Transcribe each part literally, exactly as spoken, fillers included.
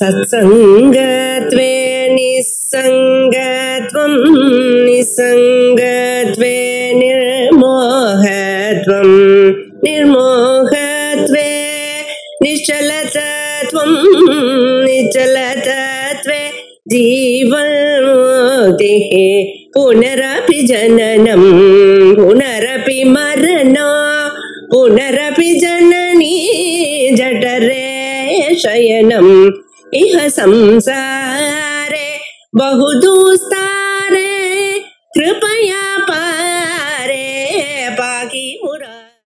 सत्संगत्वे निस्संगत्वं निस्संगत्वे निर्मोहत्वं निर्मोहत्वे निश्चलतत्वं निश्चलतत्वे जीवन्मुक्तिः पुनरपि जननं पुनरपि मरणं पुनरपि जननी जठरे शयनम् इह संसारे बहुदुस्तारे कृपया पारे पाहि मुरा.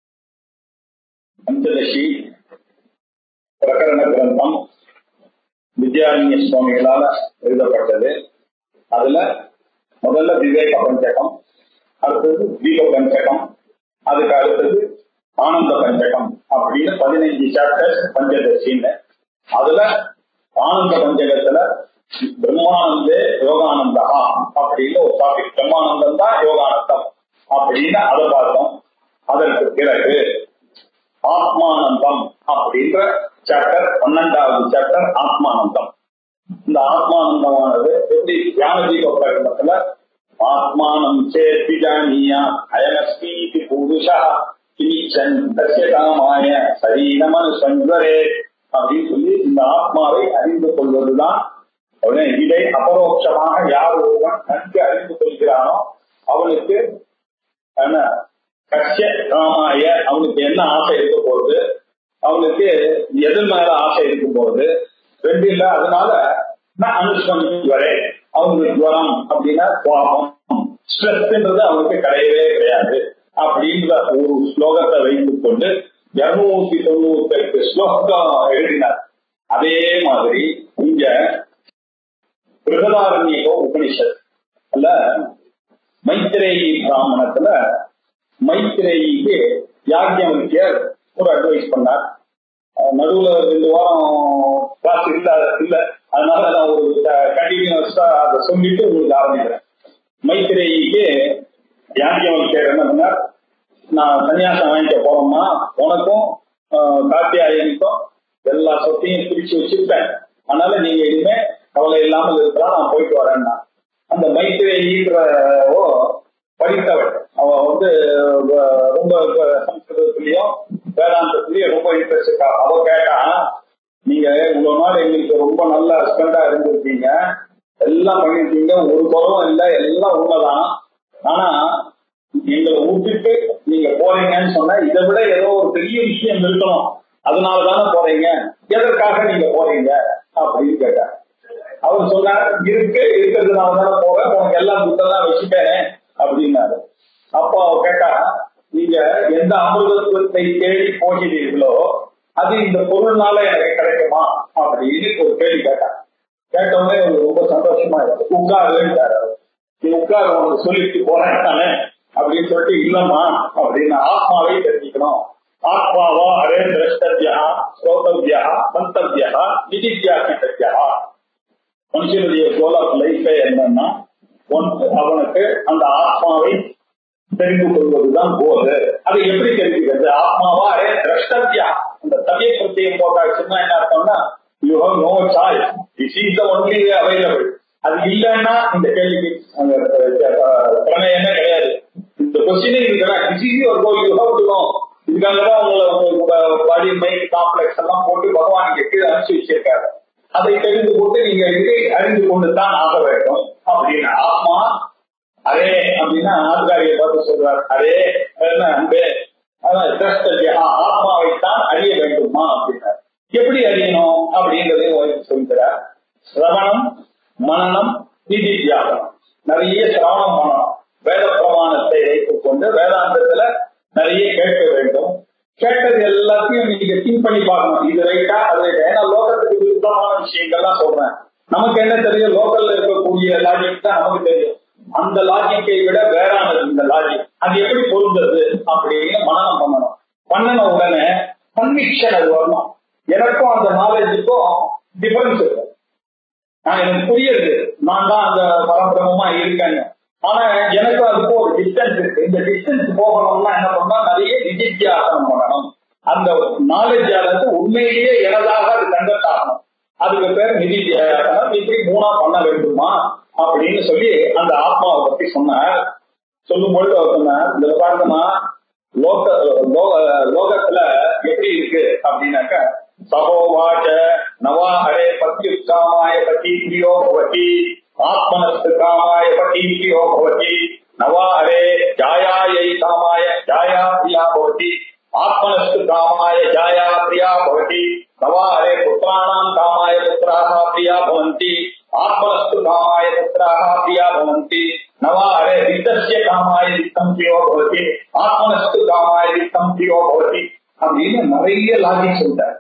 पंचदशी प्रकरण ग्रंथम विद्यारण्य சுவாமிகளால எழுதப்பட்டது. அதுல முதல்ல விவேக பஞ்சகம், அடுத்தது தீப பஞ்சகம், அதுக்கு அடுத்தது ஆனந்த பஞ்சகம் அப்படின்னு பதினைஞ்சு சாப்டர்ஸ் பஞ்சதசின்னு. அதுல ஆனந்த பஞ்சகத்துல பிரம்மானந்தே யோகானந்தா அப்படின்னு ஒரு டாபிக், பிரம்மானந்தம் தான் யோகானந்தம் அப்படின்னு அதை பார்த்தோம். அதற்கு பிறகு ஆத்மானந்தம் அப்படின்ற சாப்டர், பன்னெண்டாவது சாப்டர் ஆத்மானந்தம். இந்த ஆத்மானந்தமானது எப்படி ஞானதீப பிரகடனத்துல ஆத்மானம் சேத்தி ஜானியா அயமஸ்மீதி புருஷா கிமிச்சன் தஸ்ய காமாய சரீரமனு சஞ்சரே அப்படின்னு சொல்லி இந்த ஆத்மாவை அறிந்து கொள்வதுதான். இதை அபரோட்சமாக யார் ஒருவன் நன்கு அறிந்து கொள்கிறானோ அவனுக்கு கஷ்ய காமாய, அவனுக்கு என்ன ஆசை இருக்க போகுது, அவனுக்கு எது மேல ஆசை இருக்கும் போது ரெண்டு இல்லை. அதனால நான் அனுஷ்டம் வரே அவனுக்கு ஜுவரம் அப்படின்னா கோபம், ஸ்ட்ரெஸ்ன்றது அவனுக்கு கிடையவே கிடையாது அப்படின்ற ஒரு ஸ்லோகத்தை வைத்துக் கொண்டு இருநூத்தி தொண்ணூத்தி எட்டு ஸ்லோகம் எழுதினார். அதே மாதிரி இங்க பிருகதாரண்யக உபனிஷத் அல்ல மைத்ரேயி பிராமணத்துல மைத்ரேயிக்கு யாக்ஞவல்கியர் ஒரு அட்வைஸ் பண்ணார். நடுவுல ரெண்டு வாரம் கிளாஸ் இல்ல இல்ல அதனால நான் ஒரு கண்டினியூஸா அதை சொல்லிட்டு உங்களுக்கு ஆரம்பிக்கிறேன். மைத்ரேயிக்கு யாக்ஞவல்கியர் என்ன பண்ணார், நான் சன்னியாசம் வாங்கிக்க போறோம்னா உனக்கும் கார்த்தியாயனுக்கும் எல்லா சொத்தையும் பிரிச்சு வச்சிருப்பேன், அதனால நீங்க இனிமே கவலை இல்லாமல் இருக்கலாம், நான் போயிட்டு வரேன்னா. அந்த மைத்ரேயின்றவோ படித்தவள், அவ வந்து ரொம்ப சம்ஸ்கிருதத்திலயும் வேதாந்தத்திலயும் ரொம்ப இன்ட்ரெஸ்ட் இருக்கா. அவ கேட்டா, நீங்க இவ்வளவு நாள் எங்களுக்கு ரொம்ப நல்ல ஹஸ்பண்டா இருந்திருக்கீங்க, எல்லாம் பண்ணிருக்கீங்க, ஒரு குறவும் இல்லை, எல்லாம் உண்மைதான். ஆனா எங்களை விட்டுட்டு நீங்க போறீங்கன்னு சொன்னா இதை விட ஏதோ ஒரு பெரிய விஷயம் இருக்கணும், அதனாலதானே போறீங்க, எதற்காக நீங்க போறீங்க அப்படின்னு கேட்டார். அவர் சொன்னார், இருக்கு இருக்கிறதுனாலதானே போறேன், உனக்கு எல்லாம் புத்தெல்லாம் வச்சுட்டேன் அப்படின்னாரு. அப்போ அவ கேட்டா, நீங்க எந்த அமிர்தத்துவத்தை தேடி போகிறீர்களோ அது இந்த பொருள்னால எனக்கு கிடைக்குமா அப்படின்னு ஒரு கேள்வி கேட்டார். கேட்டவுடனே ரொம்ப சந்தோஷமா இருக்கு. உட்காருன்றாரு. நீ உட்காரு, உனக்கு சொல்லிட்டு போறேன் தானே அப்படின்னு சொல்லிட்டு, இல்லம்மா அப்படின்னு ஆத்மாவை தெரிஞ்சுக்கணும். ஆத்மாவா அரே திரஷ்டவியா ஸ்ரோதவியா மந்தவியா நிதித்யா கிட்டத்தியா. மனுஷனுடைய கோல் ஆஃப் லைஃபே என்னன்னா அவனுக்கு அந்த ஆத்மாவை தெரிந்து கொள்வதுதான் போது. அதை எப்படி தெரிஞ்சுக்கிறது? ஆத்மாவா அரே திரஷ்டவியா, அந்த தவிய பிரத்தியம் போட்டாச்சுன்னா என்ன அர்த்தம்னா you have no choice, this is the only way available. அது இல்லைன்னா இந்த கேள்விக்கு பிரமேயமே கிடையாது. இந்த கொஸ்டினே இதுதான், this is your goal, you have to know. இதுக்காகதான் உங்களை பாடி மைண்ட் காம்ப்ளெக்ஸ் எல்லாம் போட்டு பகவான் கீழே அனுப்பிச்சு வச்சிருக்காரு. அதை தெரிந்து கொண்டு நீங்க இதை அறிந்து கொண்டுதான் ஆக வேண்டும் அப்படின்னா. ஆத்மா அரே அப்படின்னா ஆத்காரியை பார்த்து சொல்றாரு, அரே அன்பே ஆத்மாவைத்தான் அறிய வேண்டுமா அப்படின்னாரு. எப்படி அறியணும் அப்படின்றதையும் சொல்கிறார். சிரவணம், மனனம், நிதித்தியாகம். நிறைய சிரவணம் பண்ணணும், வேத பிரமாணத்தை வைத்துக் கொண்டு வேதாந்தத்துல நிறைய கேட்க வேண்டும். கேட்டது எல்லாத்தையும் நீங்க திங்க் பண்ணி பார்க்கணும், இது ரைட்டா அது ரைட்டா. ஏன்னா லோகத்துக்கு விருப்பமான விஷயங்கள்லாம் சொல்றேன், நமக்கு என்ன தெரியும், லோக்கல்ல இருக்கக்கூடிய லாஜிக் தான் நமக்கு தெரியும். அந்த லாஜிக்கை விட வேறானது இந்த லாஜிக், அது எப்படி பொருந்தது அப்படின்னு மனனம் பண்ணணும். பண்ணின உடனே கன்விக்ஷன் அது வரணும். எனக்கும் அந்த நாலேஜுக்கும் டிஃபரன்ஸ் இருக்கு. நான் எனக்கு புரியுது, நான் தான் அந்த பரபிரமமா இருக்கேன். ஆனா எனக்கும் அதுக்கும் ஒரு டிஸ்டன்ஸ் இருக்கு. இந்த டிஸ்டன்ஸ் போகணும்னா என்ன பண்ணா, நிறைய நிதித்தியாசனம் பண்ணணும். அந்த நாலேஜ் ஆனது உண்மையிலேயே எனதாக அது கண்டக்ட் ஆகணும். அதுக்கு பேர் நிதி தியாகம். இப்படி மூணா பண்ண வேண்டுமா அப்படின்னு சொல்லி அந்த ஆத்மாவை பத்தி சொன்னார். சொல்லும் பொழுது அவர் சொன்னார், இந்த பாருங்கம்மா, லோக லோகத்துல எப்படி இருக்கு அப்படின்னாக்க, சகோவாச்ச நவா ஹரே பத்யுக்காமாய பதி பிரியோ பவதி ஆத்மனஸ்து காமாய பதி பிரியோ பவதி நவா ஹரே ஜாயாயை காமாய ஜாயா பிரியா பவதி ஆத்மனஸ்து காமாய ஜாயா பிரியா பவதி நவா ஹரே புத்திராணாம் காமாய புத்திராஹ பிரியா பவந்தி ஆத்மனஸ்து காமாய புத்திராஹ பிரியா பவந்தி நவா ஹரே வித்தஸ்ய காமாய வித்தம் பிரியோ பவதி ஆத்மனஸ்து காமாய வித்தம் பிரியோ பவதி அப்படின்னு நிறைய லாஜிக் சொல்லிட்டார்.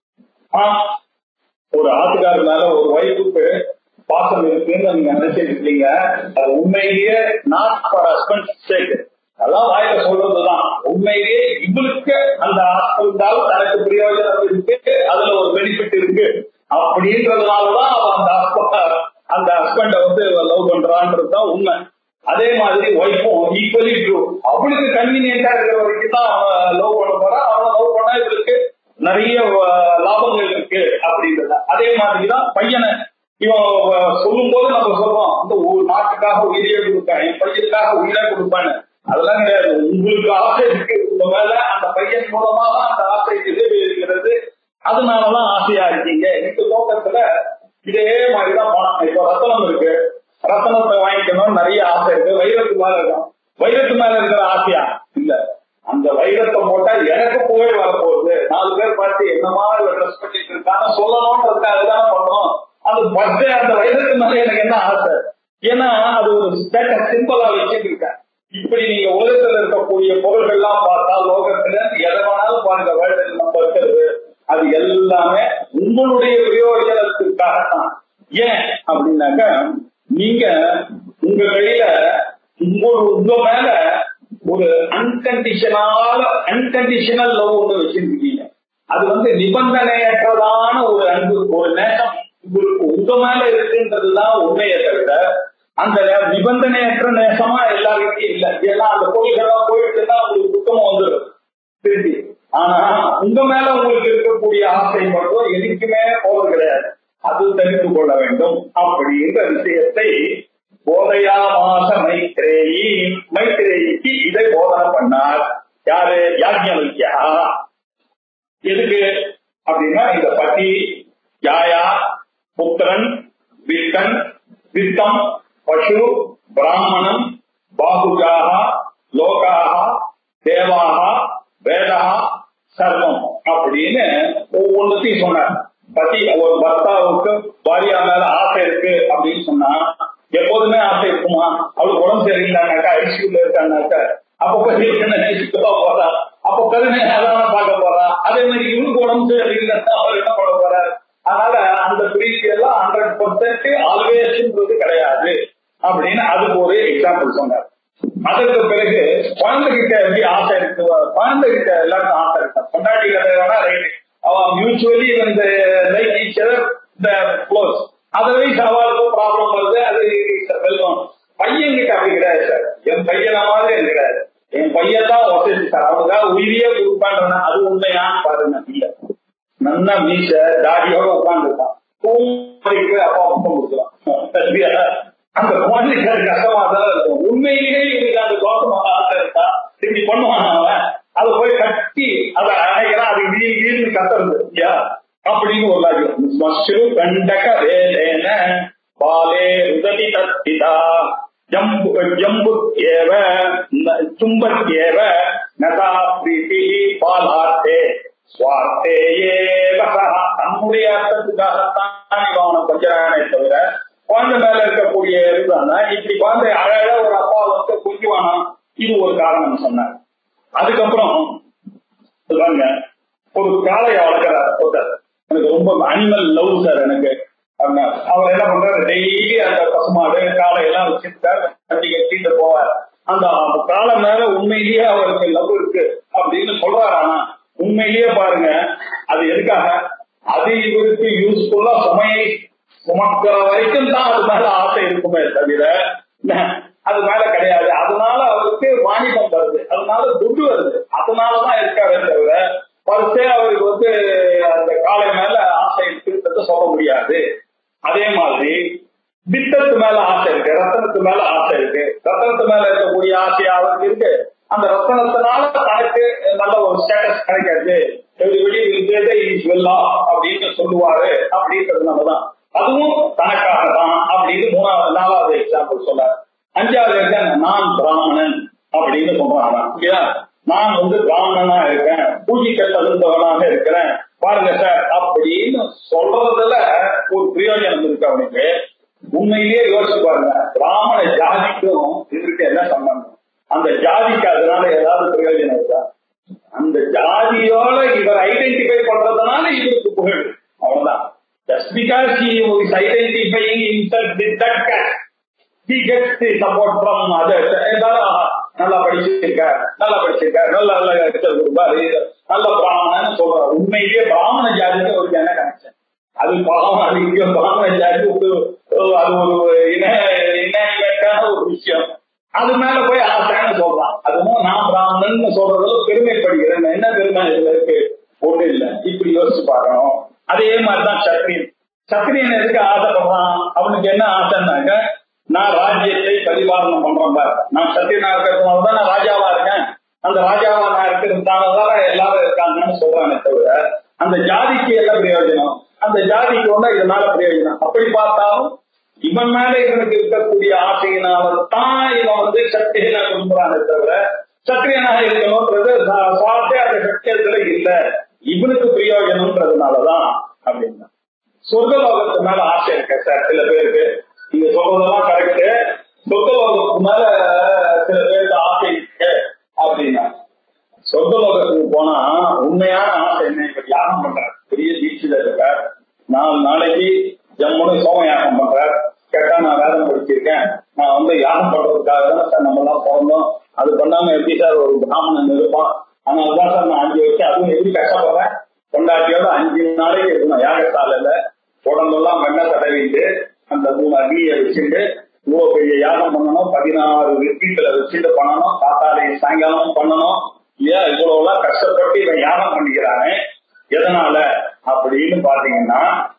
ஒரு ஆத்துக்காரர் மேல ஒரு ஒய்ஃபுக்கு பாசம் இருக்குன்னு நீங்க நினைச்சிட்டு இருக்கீங்க, அது உண்மையிலேயே நாட் ஃபார் ஹஸ்பண்ட் சேக், அதெல்லாம் வாயில சொல்றதுதான். உண்மையிலேயே இவளுக்கு அந்த ஹஸ்பண்டால் தனக்கு பிரயோஜனம் இருக்கு, அதுல ஒரு பெனிஃபிட் இருக்கு அப்படின்றதுனாலதான் அவன் அந்த ஹஸ்பண்ட் அந்த ஹஸ்பண்ட வந்து லவ் பண்றான்றதுதான் உண்மை. அதே மாதிரி ஒய்ஃபும் ஈக்குவலி ட்ரூ. அவளுக்கு கன்வீனியன்டா இருக்கிற வரைக்கும் தான் அவன் லவ் பண்ண போறான். அவனை லவ் பண்ணா இவளுக்கு நிறைய லாபங்கள் இருக்கு அப்படின்றத. அதே மாதிரிதான் பையனை இவன் சொல்லும் போது நம்ம சொல்றோம், இந்த ஒரு நாட்டுக்காக உயிரியே கொடுப்பேன், என் பையனுக்காக உயிரை கொடுப்பேன்னு. அதெல்லாம் கிடையாது. உங்களுக்கு ஆசை இருக்கு உங்க மேல, அந்த பையன் மூலமா தான் அந்த ஆசை நிறைவேறுகிறது, அதனாலதான் ஆசையா இருக்கீங்க. இந்த நோக்கத்துல இதே மாதிரிதான் போனாங்க. இப்போ ரத்தனம் இருக்கு, ரத்தனத்தை வாங்கிக்கணும்னு நிறைய ஆசை இருக்கு. வைரத்து மேல இருக்கும், வைரத்து மேல இருக்கிற ஆசையா இல்ல, அந்த வைரத்தை போட்டா எனக்கு புகழ் வரப்போகுது, நாலு பேர் பார்த்து என்னமா ட்ரெஸ் பண்ணிட்டு இருக்காங்க சொல்லணும்ன்றதுக்கு அதுதான் பண்ணணும். அது பர்த்டே அந்த வைரத்து மேல எனக்கு என்ன ஆசை, ஏன்னா அது ஒரு ஸ்டேட்டஸ் சிம்பிளா வச்சுட்டு இருக்கேன். இப்படி நீங்க உலகத்துல இருக்கக்கூடிய பொருள்கள்லாம் பார்த்தா, லோகத்துல எதை வேணாலும் பாருங்க, வேர்ல்டு நம்ம இருக்கிறது அது எல்லாமே உங்களுடைய பிரயோஜனத்துக்காகத்தான். ஏன் அப்படின்னாக்க, நீங்க உங்க கையில உங்க உங்க மேல ஒரு அன்கண்டிஷனால அன்கண்டிஷனல் லவ் ஒன்று வச்சிருக்கீங்க. அது வந்து நிபந்தனையற்றதான ஒரு அன்பு, ஒரு நேசம் உங்களுக்கு உங்க மேல இருக்குன்றதுதான் உண்மையை தவிர, அந்த நிபந்தனையற்ற நேசமா எல்லாருக்கும் இல்ல. ஏன்னா அந்த கோயில்கள்லாம் போயிட்டுன்னா உங்களுக்கு துக்கமும் வந்துடும் திருப்பி. ஆனா உங்க மேல உங்களுக்கு இருக்கக்கூடிய ஆசை மட்டும் எதுக்குமே போவது கிடையாது, அது தெரிந்து கொள்ள வேண்டும் அப்படின்ற விஷயத்தை போதையா மாச மைத்ரேயி மைத்ரேயிக்கு இதை போதனை பண்ணார். யாரு? யாக்ஞவல்க்யா. எதுக்கு அப்படின்னா, இந்த பதி, யாயா, புத்திரன், வித்தன், வித்தம், பசு, பிராமணன், பாகுஜாக, லோகாக, தேவாக, வேதா, சர்வம் அப்படின்னு ஒவ்வொன்றுத்தையும் சொன்னார். பதி, ஒரு பர்த்தாவுக்கு பாரியா மேல ஆசை இருக்கு அப்படின்னு சொன்னா, எப்போதுமே ஆசை இருக்குமா? அவளுக்கு உடம்பு சரியில்லைனாக்கா, ஐசியூல இருக்கானாக்கா அப்ப நினைச்சுட்டு போறா, அப்ப கருணை அதான பார்க்க போறா. அதே மாதிரி இவனுக்கு உடம்பு சரியில்லைன்னா அவர் என்ன பண்ண போறாரு? அதனால அந்த பிரீத்தி எல்லாம் ஹண்ட்ரட் பர்சன்ட் ஆல்வேஸ்ன்றது கிடையாது அப்படின்னு அதுக்கு ஒரு எக்ஸாம்பிள் சொன்னார். அதற்கு பிறகு குழந்தைகிட்ட எப்படி ஆசை இருக்கு, குழந்தைகிட்ட எல்லாருக்கும் ஆசை இருக்கு. கொண்டாடி வேணா ரைட், அவன் மியூச்சுவலி இந்த like each other the close, otherwise அவளுக்கு ப்ராப்ளம் வருது, அது வெல்லும். பையன் கிட்ட அப்படி கிடையாது சார். என் பையன மாதிரி எனக்கு கிடையாது, என் பையன் தான் ஒசைச்சு சார், அவனுக்காக உயிரியே கொடுப்பான்றன. அது உண்மையான்னு பாருங்க. இல்ல, நல்லா மீச தாடியோட உட்காந்துருக்கான், தூங்கிக்கு அப்பா முத்தம் கொடுக்கலாம். அந்த குழந்தைக்கு அது கஷ்டமா தான் இருக்கும். உண்மையிலேயே இவனுக்கு அந்த தோட்டமாக ஆசை இருக்கா, இப்படி பண்ணுவான் அவன், அதை போய் கட்டி அதை அணைக்கிறான், அது வீடு வீடு கத்துறது இல்லையா அப்படின்னு ஒரு லாஜிக். மஸ்ரு கண்டக வேலேன பாலே உதவி தத்திதா ஜம்பு ஜம்புத்யேவ சும்பத்யேவ நதா பிரீதி பாலார்த்தே சுவார்த்தேயேவ சஹ. தன்னுடைய அர்த்தத்துக்காகத்தான் இவனை கொஞ்சரானே தவிர குழந்தை மேல இருக்கக்கூடிய இதுதானே. இப்படி குழந்தை அழகா ஒரு அப்பா வந்து குஞ்சுவானா, இது ஒரு காரணம் சொன்னார். அதுக்கப்புறம் ஒரு காளையை வளர்க்கிறார் ஒருத்தர், எனக்கு ரொம்ப அனிமல் லவ் சார் எனக்கு. அவர் என்ன பண்றாரு, டெய்லி அந்த பசுமாடு காளையெல்லாம் வச்சிருக்காரு, கட்டி கட்டிட்டு போவார். அந்த காளை மேல உண்மையிலேயே அவருக்கு லவ் இருக்கு அப்படின்னு சொல்றாரு. ஆனா உண்மையிலேயே பாருங்க, அது எதுக்காக, அது இவருக்கு யூஸ்ஃபுல்லா சுமையை சுமக்கிற வரைக்கும் தான் அது மேல ஆசை இருக்குமே தவிர அது மேல கிடையாது. அதனால அவருக்கு வாணிபம் வருது, அதனால துட்டு வருது, அதனாலதான் இருக்காரு தவிர பரிசே அவருக்கு வந்து அந்த காலை மேல ஆசை இருக்குன்றத வந்து சொல்ல முடியாது. அதே மாதிரி வித்தத்து மேல ஆசை இருக்கு, ரத்தனத்து மேல ஆசை இருக்கு. ரத்தனத்து மேல இருக்கக்கூடிய ஆசை அவருக்கு இருக்கு. அந்த ரத்தனத்தினால தனக்கு நல்ல ஒரு ஸ்டேட்டஸ் கிடைக்காது, அப்படின்னு சொல்லுவாரு அப்படின்றதுனாலதான் அதுவும் தனக்காக தான் அப்படின்னு மூணாவது நாலாவது எக்ஸாம்பிள் சொல்றாரு. அஞ்சாவது நான் பிராமணன் அப்படின்னு சொல்றாங்க. நான் வந்து பிராமணனா இருக்கேன், பூஜைக்கு தகுந்தவனாக இருக்கிறேன் பாருங்க சார் அப்படின்னு சொல்றதுல ஒரு பிரயோஜனம் இருக்கு அவனுக்கு. உண்மையிலேயே யோசிச்சு பாருங்க, பிராமண ஜாதிக்கும் இதுக்கு என்ன சம்பந்தம்? அந்த ஜாதிக்கு அதனால ஏதாவது பிரயோஜனம் இருக்கா? அந்த ஜாதியோட இவர் ஐடென்டிஃபை பண்றதுனால இவருக்கு புகழ், அவ்வளவுதான். Just because he is identifying himself with that caste, he gets the support from others. நல்லா படிச்சிருக்க, நல்லா படிச்சிருக்க, நல்ல நல்ல நல்ல பிராமணன் சொல்றாரு. உண்மையிலேயே பிராமண ஜாதிக்கு ஒரு என்ன கனெக்ஷன்? அது பாவம், அது இங்க பிராமண ஜாதி அது ஒரு இனக்கான ஒரு விஷயம். அது மேல போய் ஆசான்னு சொல்றான். அதுவும் நான் பிராமணன் சொல்றதுல பெருமைப்படுகிறேன். என்ன பெருமை இதுல இருக்கு? ஒண்ணு இல்லை. இப்படி யோசிச்சு பார்க்கணும். அதே மாதிரிதான் சத்திரியன். சத்திரியன் எதுக்கு ஆசைப்படுறான்? அவனுக்கு என்ன ஆசைன்னாக்க, நான் ராஜ்யத்தை பரிபாலனம் பண்றேன் பாரு, நான் சத்தியனா இருக்கிறதுனாலதான் நான் ராஜாவா இருக்கேன், அந்த ராஜாவா நான் இருக்கிறதுனாலதான் எல்லாரும் இருக்காங்கன்னு சொல்றானே தவிர அந்த ஜாதிக்கு என்ன பிரயோஜனம்? அந்த ஜாதிக்கு ஒன்றா இதனால பிரயோஜனம். அப்படி பார்த்தாலும் இவன் மேல இவனுக்கு இருக்கக்கூடிய ஆசையினால்தான் இவன் வந்து சத்திரியனா விரும்புறானே தவிர சத்திரியனாக இருக்கணும்ன்றது சுவார்த்தே அந்த சத்தியத்துல இல்ல, இவனுக்கு பிரயோஜனம்ன்றதுனாலதான் அப்படின்னா. சொர்க்கலோகத்து மேல ஆசை இருக்க சார் சில பேருக்கு. நீங்க சொல்றதெல்லாம் கரெக்டு. சொர்க்கலோகத்துக்கு மேல சில பேருக்கு ஆசை இருக்கு அப்படின்னா, சொர்க்கலோகத்துக்கு போனா உண்மையான ஆசை என்ன? இப்ப யாகம் பண்றாரு, பெரிய தீட்சில இருக்க, நாலு நாளைக்கு ஜம்முன்னு சோம யாகம் பண்றாரு. கேட்டா நான் வேதம் படிச்சிருக்கேன், நான் வந்து யாகம் பண்றதுக்காக தானே சார் நம்ம எல்லாம் பிறந்தோம், அது பண்ணாம எப்படி சார் ஒரு பிராமணன் இருப்பான்? அதனாலதான் சார் நான் அஞ்சு வச்சு அதுவும் எப்படி கஷ்டப்படுறேன், கொண்டாட்டியோட அஞ்சு நாளைக்கு இருக்கணும் யாகசாலையில, உடம்பெல்லாம் வெண்ணெய் தடவிட்டு அந்த மூணு அக்னியை வச்சுட்டு இவ்வளவு பெரிய யாகம் பண்ணணும், பதினாறு ரிப்பீட்ல வச்சுட்டு பண்ணணும், காத்தாலை சாயங்காலம் பண்ணணும் இல்லையா? இவ்வளவு எல்லாம் கஷ்டப்பட்டு இவன் யாகம் பண்ணிக்கிறானே எதனால அப்படின்னு பாத்தீங்கன்னா,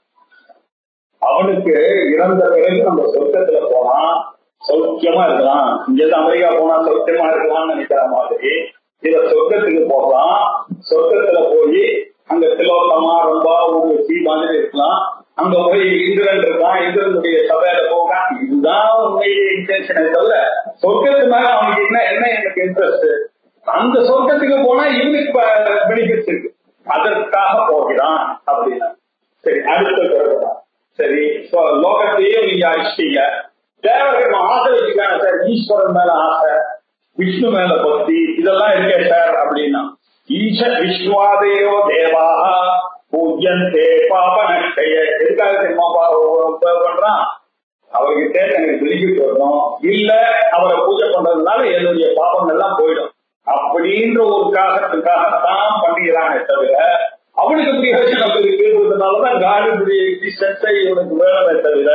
அவனுக்கு இறந்த பிறகு நம்ம சொர்க்கத்துல போனா சௌக்கியமா இருக்கலாம், இங்கேருந்து அமெரிக்கா போனா சௌக்கியமா இருக்கலாம்னு நினைக்கிற மாதிரி இத சொர்க்கத்துக்கு போகலாம். சொர்க்கத்துல போய் அங்க திலோத்தமா ரொம்ப ஒரு சீ மாதிரி இருக்கலாம், அங்க போய் இந்திரன் இருக்கான், இந்திரனுடைய சபையில போகான். இதுதான் உண்மையே இன்டென்ஷனை தவிர சொர்க்கத்து மேல அவனுக்கு என்ன என்ன எனக்கு இன்ட்ரெஸ்ட்? அந்த சொர்க்கத்துக்கு போனா இவனுக்கு பெனிஃபிட்ஸ் இருக்கு, அதற்காக போகிறான் அப்படின்னா. சரி, அடுத்த பிறகுதான் சரி, லோகத்தையும் நீங்க அழிச்சிட்டீங்க, தேவர்கள் ஆசை வச்சுக்காங்க சார், ஈஸ்வரன் மேல ஆசை, விஷ்ணு மேல பக்தி, இதெல்லாம் இருக்கே சார் அப்படின்னா, ஈஷ விஷ்ணுவாதேவோ தேவாக பூஜ்யந்தே பாப நஷ்டைய. எதுக்காக தெரியுமா பண்றான்? அவர்கிட்ட எனக்கு பெனிஃபிட் வரணும், இல்ல அவரை பூஜை பண்றதுனால என்னுடைய பாபங்கள் எல்லாம் போயிடும் அப்படின்ற ஒரு காரணத்துக்காகத்தான் பண்ணுகிறானே தவிர அவனுக்கு பிரயோஜனம் இருக்கிறதுனாலதான் காடுடைய எக்ஸிஸ்டன்ஸை இவனுக்கு வேணுமே தவிர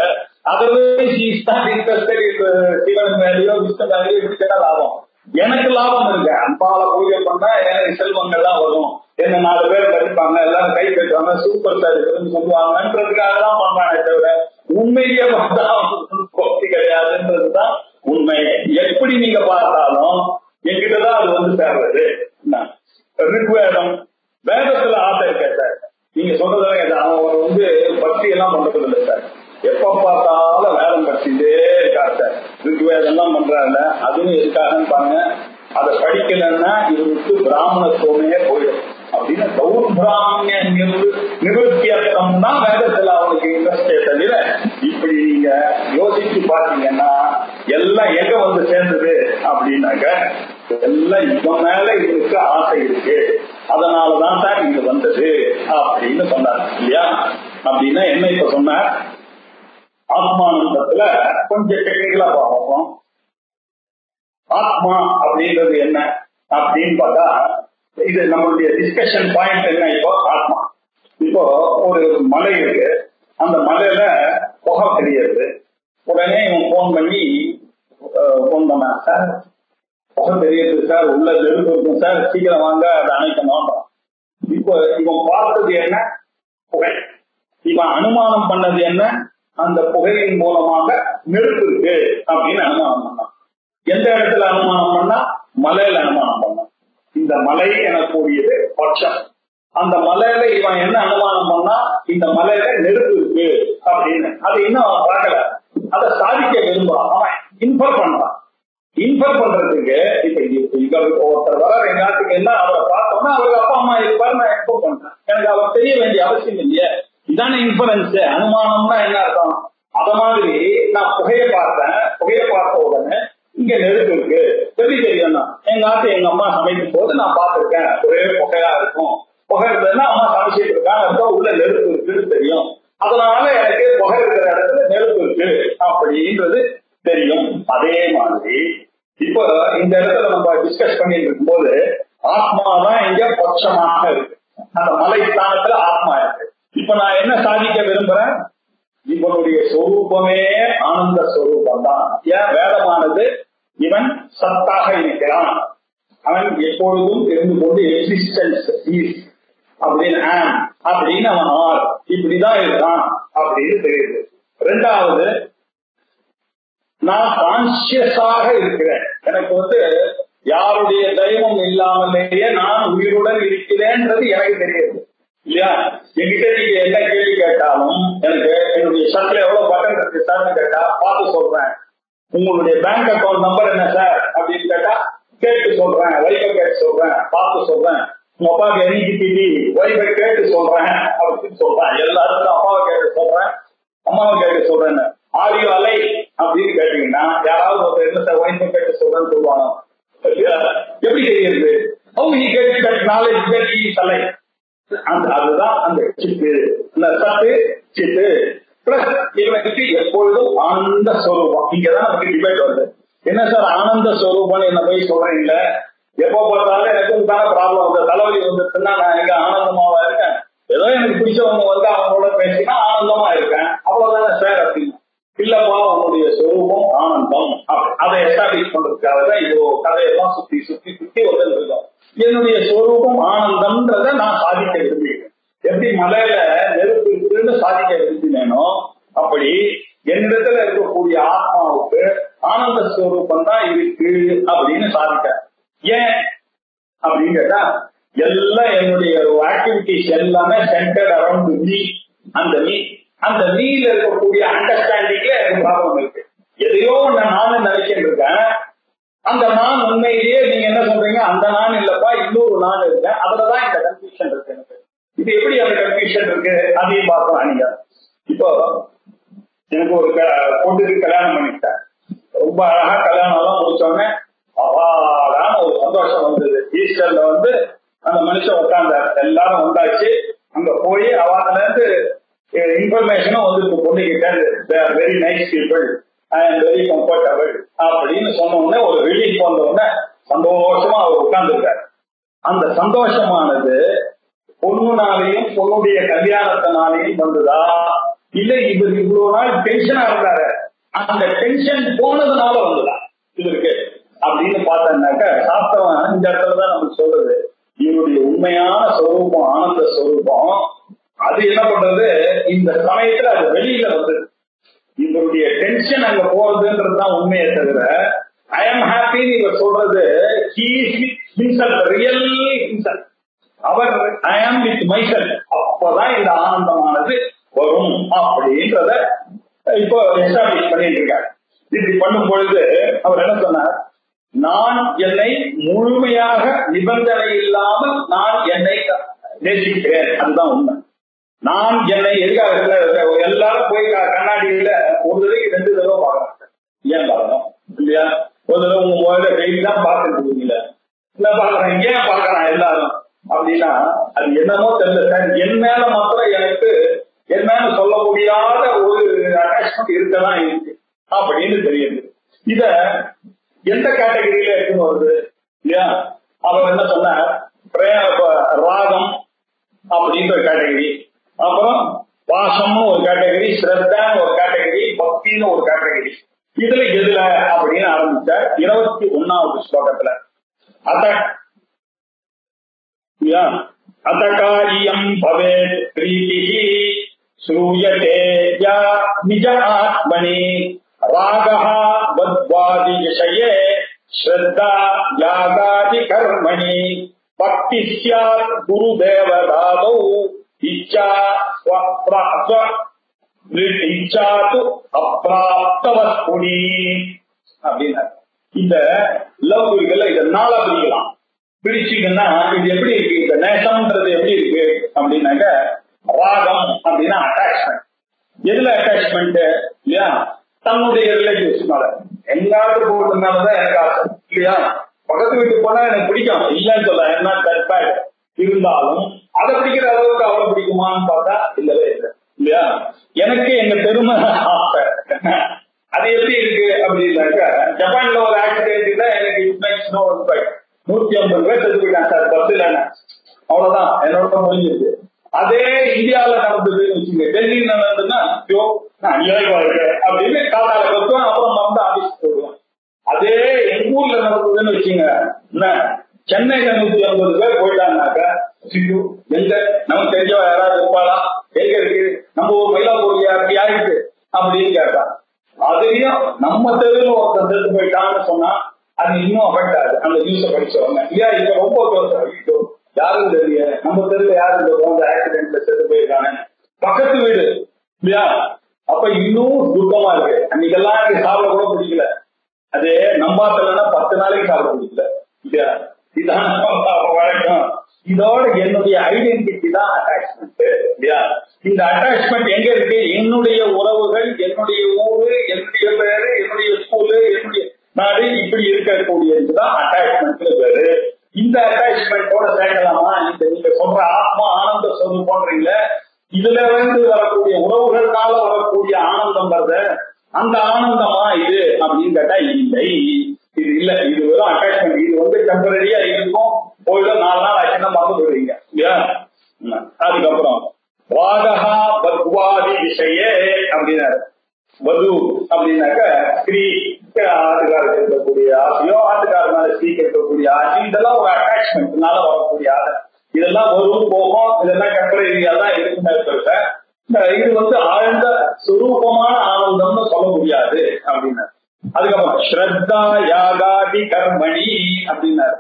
அதர்வைஸ் சிவன் மேலேயோ விஷ்ணு மேலேயோ இப்படி லாபம். எனக்கு லாபம் இருக்கு, அம்பால பூஜை பண்ணா எனக்கு செல்வங்கள் தான் வரும், என்ன நாலு பேர் படிப்பாங்க, எல்லாரும் கை கட்டுவாங்க, சூப்பர் ஸ்டார் சொல்லுவாங்கன்றதுக்காக தான் பண்றானே தவிர உண்மையிலேயே கோப்தி கிடையாதுன்றதுதான் உண்மை. எப்படி நீங்க பார்த்தாலும் என்கிட்டதான் அது வந்து சேர்றது. ரிக்வேதம் வேதத்துல ஆசை இருக்க சார், நீங்க சொல்றதுல அவன் வந்து பக்தி எல்லாம் பண்றது இல்லை சார், எப்ப பார்த்தாலும் வேதம் படிச்சுட்டே இருக்காரு சார், ரிக்வேதம் எல்லாம் பண்றாருல, அதுவும் எதுக்காகன்னு பாருங்க, அதை படிக்கலன்னா இவருக்கு பிராமணத்துவமே போயிடும் அப்படின்னு சௌபிராமிய நிவர்த்தியர்த்தம் தான் வேதத்துல அவனுக்கு இன்ட்ரெஸ்டே தவிர, இப்படி நீங்க யோசிச்சு பாத்தீங்கன்னா எல்லாம் எங்க வந்து சேர்ந்தது அப்படின்னாக்க எல்லாம் இவன் மேல இவனுக்கு ஆசை இருக்கு, அதனாலதான் சார் இங்க வந்தது அப்படின்னு சொன்னார் இல்லையா? அப்படின்னா என்ன இப்ப சொன்ன ஆத்மானந்தத்துல கொஞ்சம் டெக்னிக்கலா பார்ப்போம். ஆத்மா அப்படின்றது என்ன அப்படின்னு பார்த்தா, இது நம்மளுடைய டிஸ்கஷன் பாயிண்ட் என்ன? இப்போ ஆத்மா, இப்போ ஒரு மலை இருக்கு, அந்த மலையில புகை தெரியுது, உடனே இவன் போன் பண்ணி போன் பண்ண, சார் புகை தெரியுது சார், உள்ள நெருப்பு இருக்கும் சார், சீக்கிரம் வாங்க அதை அணைக்கணும். இப்போ இவன் பார்த்தது என்ன? புகை. இவன் அனுமானம் பண்ணது என்ன? அந்த புகையின் மூலமாக நெருப்பு இருக்கு அப்படின்னு அனுமானம் பண்ணான். எந்த இடத்துல அனுமானம் பண்ணா? மலையில அனுமானம் பண்ணான். இந்த மலை எனக்கூடியது பட்சம். அந்த மலையில இவன் என்ன அனுமானம் பண்ணா? இந்த மலையில நெருப்பு இருக்கு அப்படின்னு. அது இன்னும் அவன் பார்க்கல, அதை சாதிக்க விரும்புறான். அவன் இன்ஃபர் பண்றான். இன்ஃபர் பண்றதுக்கு இப்ப இவருக்கு ஒருத்தர் வர எங்காத்துக்கு என்ன அவரை பார்த்தோம்னா அவருக்கு அப்பா அம்மா இருப்பாரு, நான் இன்ஃபர் பண்றேன். எனக்கு அவர் தெரிய வேண்டிய அவசியம் இல்லையே. இதான இன்ஃபரன்ஸ். அனுமானம்னா என்ன அர்த்தம்? அத மாதிரி நான் புகையை பார்த்தேன். புகையை பார்த்த உடனே இங்க நெருப்பு இருக்கு எப்படி தெரியும்னா, எங்க ஆத்து எங்க அம்மா சமைக்கும் போது நான் பார்த்திருக்கேன். ஒரே புகையா இருக்கும். புகை இருந்ததுன்னா அம்மா சமைச்சிட்டு இருக்காங்க, உள்ள நெருப்பு இருக்குன்னு தெரியும். அதனால எனக்கு புகை இருக்கிற இடத்துல நெருப்பு இருக்கு அப்படின்றது தெரியும். அதே மாதிரி இப்போ இந்த இடத்துல நம்ம டிஸ்கஸ் பண்ணிட்டு இருக்கும் போது ஆத்மாதான் இங்க பட்சமாக இருக்கு. அந்த மலை ஸ்தானத்துல ஆத்மா இருக்கு. இப்ப நான் என்ன சாதிக்க விரும்புறேன்? இவனுடைய சொரூபமே ஆனந்த சொரூபம் தான். ஏன் வேதமானது இவன் சத்தாக இருக்கிறான், அவன் எப்பொழுதும் இருந்து கொண்டு எக்ஸிஸ்டன்ஸ் அப்படின்னு அப்படின்னு அவன் ஆர் இப்படிதான் இருக்கான் அப்படின்னு தெரியுது. ரெண்டாவது, நான் கான்சியஸாக இருக்கிறேன். எனக்கு வந்து யாருடைய தெய்வம் இல்லாமலேயே நான் உயிருடன் இருக்கிறேன்றது எனக்கு தெரியுது இல்லையா? என்கிட்ட நீங்க என்ன கேள்வி கேட்டாலும் எனக்கு என்னுடைய ஷர்ட்ல எவ்வளவு பட்டன் இருக்கு சார்னு கேட்டா பார்த்து சொல்றேன். உங்களுடைய பேங்க் அக்கௌண்ட் நம்பர் என்ன சார் அப்படின்னு கேட்டா கேட்டு சொல்றேன். வைஃபை கேட்டு சொல்றேன், பார்த்து சொல்றேன். உங்க அப்பாவுக்கு என்இடிபிடி வைஃபை கேட்டு சொல்றேன் அப்படின்னு சொல்றேன். எல்லாருக்கும் அப்பாவை கேட்டு சொல்றேன், அம்மாவை கேட்டு சொல்றேன்னு. ஆடியோ அலை அப்படின்னு கேட்டீங்கன்னா யாராவது ஒரு என்ன சார் வைஃபை கேட்டு சொல்றேன்னு சொல்லுவாங்க. எப்படி தெரியுது? How he get that knowledge that he is alive. அந்த அதுதான் அந்த சித்து, அந்த சத்து சித்து பிளஸ் இவனுக்கு எப்பொழுதும் ஆனந்த ஸ்வரூபம். இங்கதான் நமக்கு டிபேட் வருது. என்ன சார் ஆனந்த ஸ்வரூபம் என்ன போய் சொல்றீங்கள? எப்போ பார்த்தாலும் எனக்கு தானே ப்ராப்ளம் வந்து தலைவலி வந்துருச்சுன்னா நான் எனக்கு ஆனந்தமாவா இருக்கேன். ஏதோ எனக்கு பிடிச்சவங்க வந்து அவங்களோட பேசினா ஆனந்தமா இருக்கேன், அவ்வளவுதானே சார் அப்படின்னு. இல்லப்பா உன்னுடைய ஸ்வரூபம் ஆனந்தம். அதை எஸ்டாப்ளிஷ் பண்றதுக்காக தான் இது கதையெல்லாம் சுத்தி சுத்தி சுத்தி வந்துருக்கோம். என்னுடைய ஸ்வரூபம் ஆனந்தம்ன்றத நான் சாதிக்க விரும்புகிறேன். எப்படி மலையில நெருப்பு இருக்குன்னு சாதிக்க விரும்பினேனோ அப்படி என்னிடத்துல இருக்கக்கூடிய ஆத்மாவுக்கு ஆனந்த ஸ்வரூபம் தான் இருக்கு அப்படின்னு சாதிக்க. ஏன் அப்படின்னு கேட்டா எல்லாம் என்னுடைய ஆக்டிவிட்டிஸ் எல்லாமே சென்டர்ட் அரௌண்ட் மீ. அந்த மீ அந்த மீல இருக்கக்கூடிய அண்டர்ஸ்டாண்டிங்ல எனக்கு ப்ராப்ளம் இருக்கு. எதையோ நான் நினைச்சிட்டு இருக்கேன். அந்த நான் உண்மையிலேயே நீங்க என்ன சொல்றீங்க, அந்த நான் இல்லப்பா இன்னொரு நான் இருக்கேன். அதுலதான் இந்த கன்ஃபியூஷன் இருக்கு எனக்கு. இது எப்படி அந்த கன்ஃபியூஷன் இருக்கு அதையும் பார்க்கலாம். நீங்க இப்போ எனக்கு ஒரு பொண்ணுக்கு கல்யாணம் பண்ணிட்டேன். ரொம்ப அழகா கல்யாணம் எல்லாம் முடிச்சோடனே அவாடான ஒரு சந்தோஷம் வந்தது. ஈஸ்டர்ல வந்து அந்த மனுஷன் உட்கார்ந்தார், எல்லாரும் வந்தாச்சு. அங்க போய் அவத்துல இருந்து இன்ஃபர்மேஷனும் வந்து பொண்ணுகிட்ட very nice people, I am very comfortable அப்படின்னு சொன்ன உடனே ஒரு ரிலீஃப் வந்த உடனே சந்தோஷமா அவர் உட்கார்ந்துருக்காரு. அந்த சந்தோஷமானது பொண்ணுனாலையும் பொண்ணுடைய கல்யாணத்தினாலையும் வந்ததா இல்ல இவர் இவ்வளவு நாள் டென்ஷனா இருந்தாரு அந்த டென்ஷன் போனதுனால வந்ததா இவருக்கு அப்படின்னு பார்த்தோம்னாக்க சாஸ்திரம் இந்த இடத்துலதான் நமக்கு சொல்றது. இவருடைய உண்மையான சொரூபம் ஆனந்த சொரூபம் அது என்ன பண்றது, இந்த சமயத்துல அது வெளியில வந்தது. இவருடைய டென்ஷன் அங்க போறதுன்றதுதான் உண்மையை தவிர ஐ எம் ஹாப்பின்னு இவர் சொல்றது ரியல் ஹிம்செல்ஃப். அவர் ஐ ஆம் வித் மைசெல்ஃப். அப்பதான் இந்த ஆனந்தமானது வரும் அப்படின்றத இப்போ எஸ்டாப்ளிஷ் பண்ணிட்டு இருக்காரு. இப்படி பண்ணும் பொழுது அவர் என்ன சொன்னார், நான் என்னை முழுமையாக நிபந்தனை இல்லாமல் நான் என்னை நேசிக்கிறேன். அதுதான் உண்மை. நான் என்னை எதிர்காலத்துல எல்லாரும் போய் கண்ணாடியில ஒரு தடவைக்கு ரெண்டு தடவை பார்க்கறாங்க. ஏன் பார்க்கணும் இல்லையா? ஒரு தடவை உங்க முதல்ல டெய்லி தான் பார்த்துட்டு இருக்கீங்கள, என்ன பார்க்கறேன் ஏன் பார்க்கறான் எல்லாரும் அப்படின்னா அது என்னமோ தெரியல சார், என் மேல மாத்திரம் எனக்கு என் மேல சொல்ல முடியாத ஒரு அட்டாச்மெண்ட் இருக்கதான் இருக்கு அப்படின்னு தெரியுது. இத எந்த கேட்டகரியில இருக்குன்னு வருது இல்லையா? அவர் என்ன சொன்னார், ராகம் அப்படின்ற ஒரு கேட்டகரி, அப்புறம் பாசம்னு ஒரு கேட்டகரி, ஸ்ரத்தான்னு ஒரு கேட்டகரி, பக்தின்னு ஒரு கேட்டகரி. இதுல எதுல அப்படின்னு ஆரம்பிச்சார் இருபத்தி ஒன்னாவது ஸ்லோகத்துல. அத அதகாரியம் பவேத் பிரீதிஹி श्रूयते या निज आत्मनि रागः वद्वादि विषये श्रद्धा यागादि कर्मणि भक्ति स्यात् गुरुदेवदादौ इच्छा इच्छा तु अप्राप्तवस्तुनि அப்படின்னா இந்த லவ் இருக்குல்ல இத நாளா பிரிக்கலாம். பிரிச்சுங்கன்னா இது எப்படி இருக்கு, இந்த நேசம்ன்றது எப்படி இருக்கு அப்படின்னாக்க ராகம் அப்படின்னா அட்டாச்மெண்ட். எதுல அட்டாச்மெண்ட் இல்லையா, தன்னுடைய ரிலேட்டிவ்ஸ்னால. எங்காவது போகிறதுனாலதான் எனக்கு ஆசை இல்லையா, பக்கத்து வீட்டுக்கு போனா எனக்கு பிடிக்கும் இல்லைன்னு சொல்ல, என்ன கரெக்ட் இருந்தாலும் அதை பிடிக்கிற அளவுக்கு அவளை பிடிக்குமான்னு பார்த்தா இல்லவே இல்லை இல்லையா. எனக்கு எங்க பெருமை ஆசை. அது எப்படி இருக்கு அப்படின்னாக்க ஜப்பான்ல ஒரு ஆக்சிடென்ட் எனக்கு நூத்தி ஐம்பது பேர் செத்து போயிட்டாங்க சார் பஸ்ல, அவ்வளவுதான் என்னோட முடிஞ்சிருக்கு. அதே இந்தியாவில நடந்ததுன்னு வச்சுங்க, டெல்லியில் நடந்ததுன்னா அப்படின்னு காத்தால கத்துவோம், அப்புறம் மறந்து ஆபீஸ் போடுவோம். அதே எங்க ஊர்ல நடந்ததுன்னு வச்சுங்க, என்ன சென்னையில நூத்தி ஐம்பது பேர் போயிட்டாங்கனாக்க எங்க நமக்கு தெரிஞ்சவா யாராவது இருப்பாளா, எங்க இருக்கு நம்ம ஒரு மயிலாப்பூரியா அப்படி ஆயிடுச்சு அப்படின்னு கேட்டா, அதையும் நம்ம தெருவில் ஒருத்தர் செத்து போயிட்டான்னு சொன்னா அது இன்னும் அஃபெக்ட் ஆகுது. அந்த நியூஸை படிச்சவங்க இல்லையா, இப்ப ரொம்ப யாரும் தெரியல நம்ம தெருவில் யாரு இந்த போன்ற ஆக்சிடென்ட்ல செத்து போயிருக்காங்க, பக்கத்து வீடு இல்லையா, அப்ப இன்னும் துக்கமா இருக்கு. அன்னைக்கெல்லாம் எனக்கு சாப்பிட கூட பிடிக்கல, அது நம்பாத்தலன்னா பத்து நாளைக்கு சாப்பிட பிடிக்கல இல்லையா. இதான் வழக்கம். இதோட என்னுடைய ஐடென்டிட்டி தான் அட்டாச்மெண்ட் இல்லையா. இந்த அட்டாச்மெண்ட் எங்க இருக்கு, என்னுடைய உறவுகள், என்னுடைய ஊரு, என்னுடைய பேரு, என்னுடைய ஸ்கூலு, என்னுடைய நாடு, இப்படி இருக்கக்கூடியதுதான் அட்டாச்மெண்ட் பேரு. இந்த அட்டாச்மெண்டோட சேர்க்கலாமா இந்த நீங்க சொல்ற ஆத்மா ஆனந்த சொல்லு போன்றீங்கள, இதுல இருந்து வரக்கூடிய உறவுகள்னால வரக்கூடிய ஆனந்தம் வருத, அந்த ஆனந்தமா இது அப்படின்னு கேட்டா இல்லை, இது இல்ல. இது வெறும் அட்டாச்மெண்ட். இது வந்து டெம்பரரியா இருக்கும், போயிடும், நாலு நாள் ஆச்சுன்னா மறந்து போயிடுவீங்க இல்லையா. அதுக்கப்புறம் ராகஹா வத்வாதி விஷயே அப்படின்னாரு. வது அப்படின்னாக்க ஸ்ரீ ஆட்டுக்காரர் இருக்கக்கூடிய ஆசையோ, ஆட்டுக்காரர் மேல ஸ்ரீ இருக்கக்கூடிய ஆசை, இதெல்லாம் ஒரு அட்டாச்மெண்ட்னால வரக்கூடிய ஆசை. இதெல்லாம் வரும் போகும், இதெல்லாம் டெம்பரரியா தான் இருக்குமே தவிர இது வந்து ஆழ்ந்த சுரூபமான ஆனந்தம்னு சொல்ல முடியாது அப்படின்னாரு. அதுக்கப்புறம் ஸ்ரத்தா யாகாதி கர்மணி அப்படின்னாரு.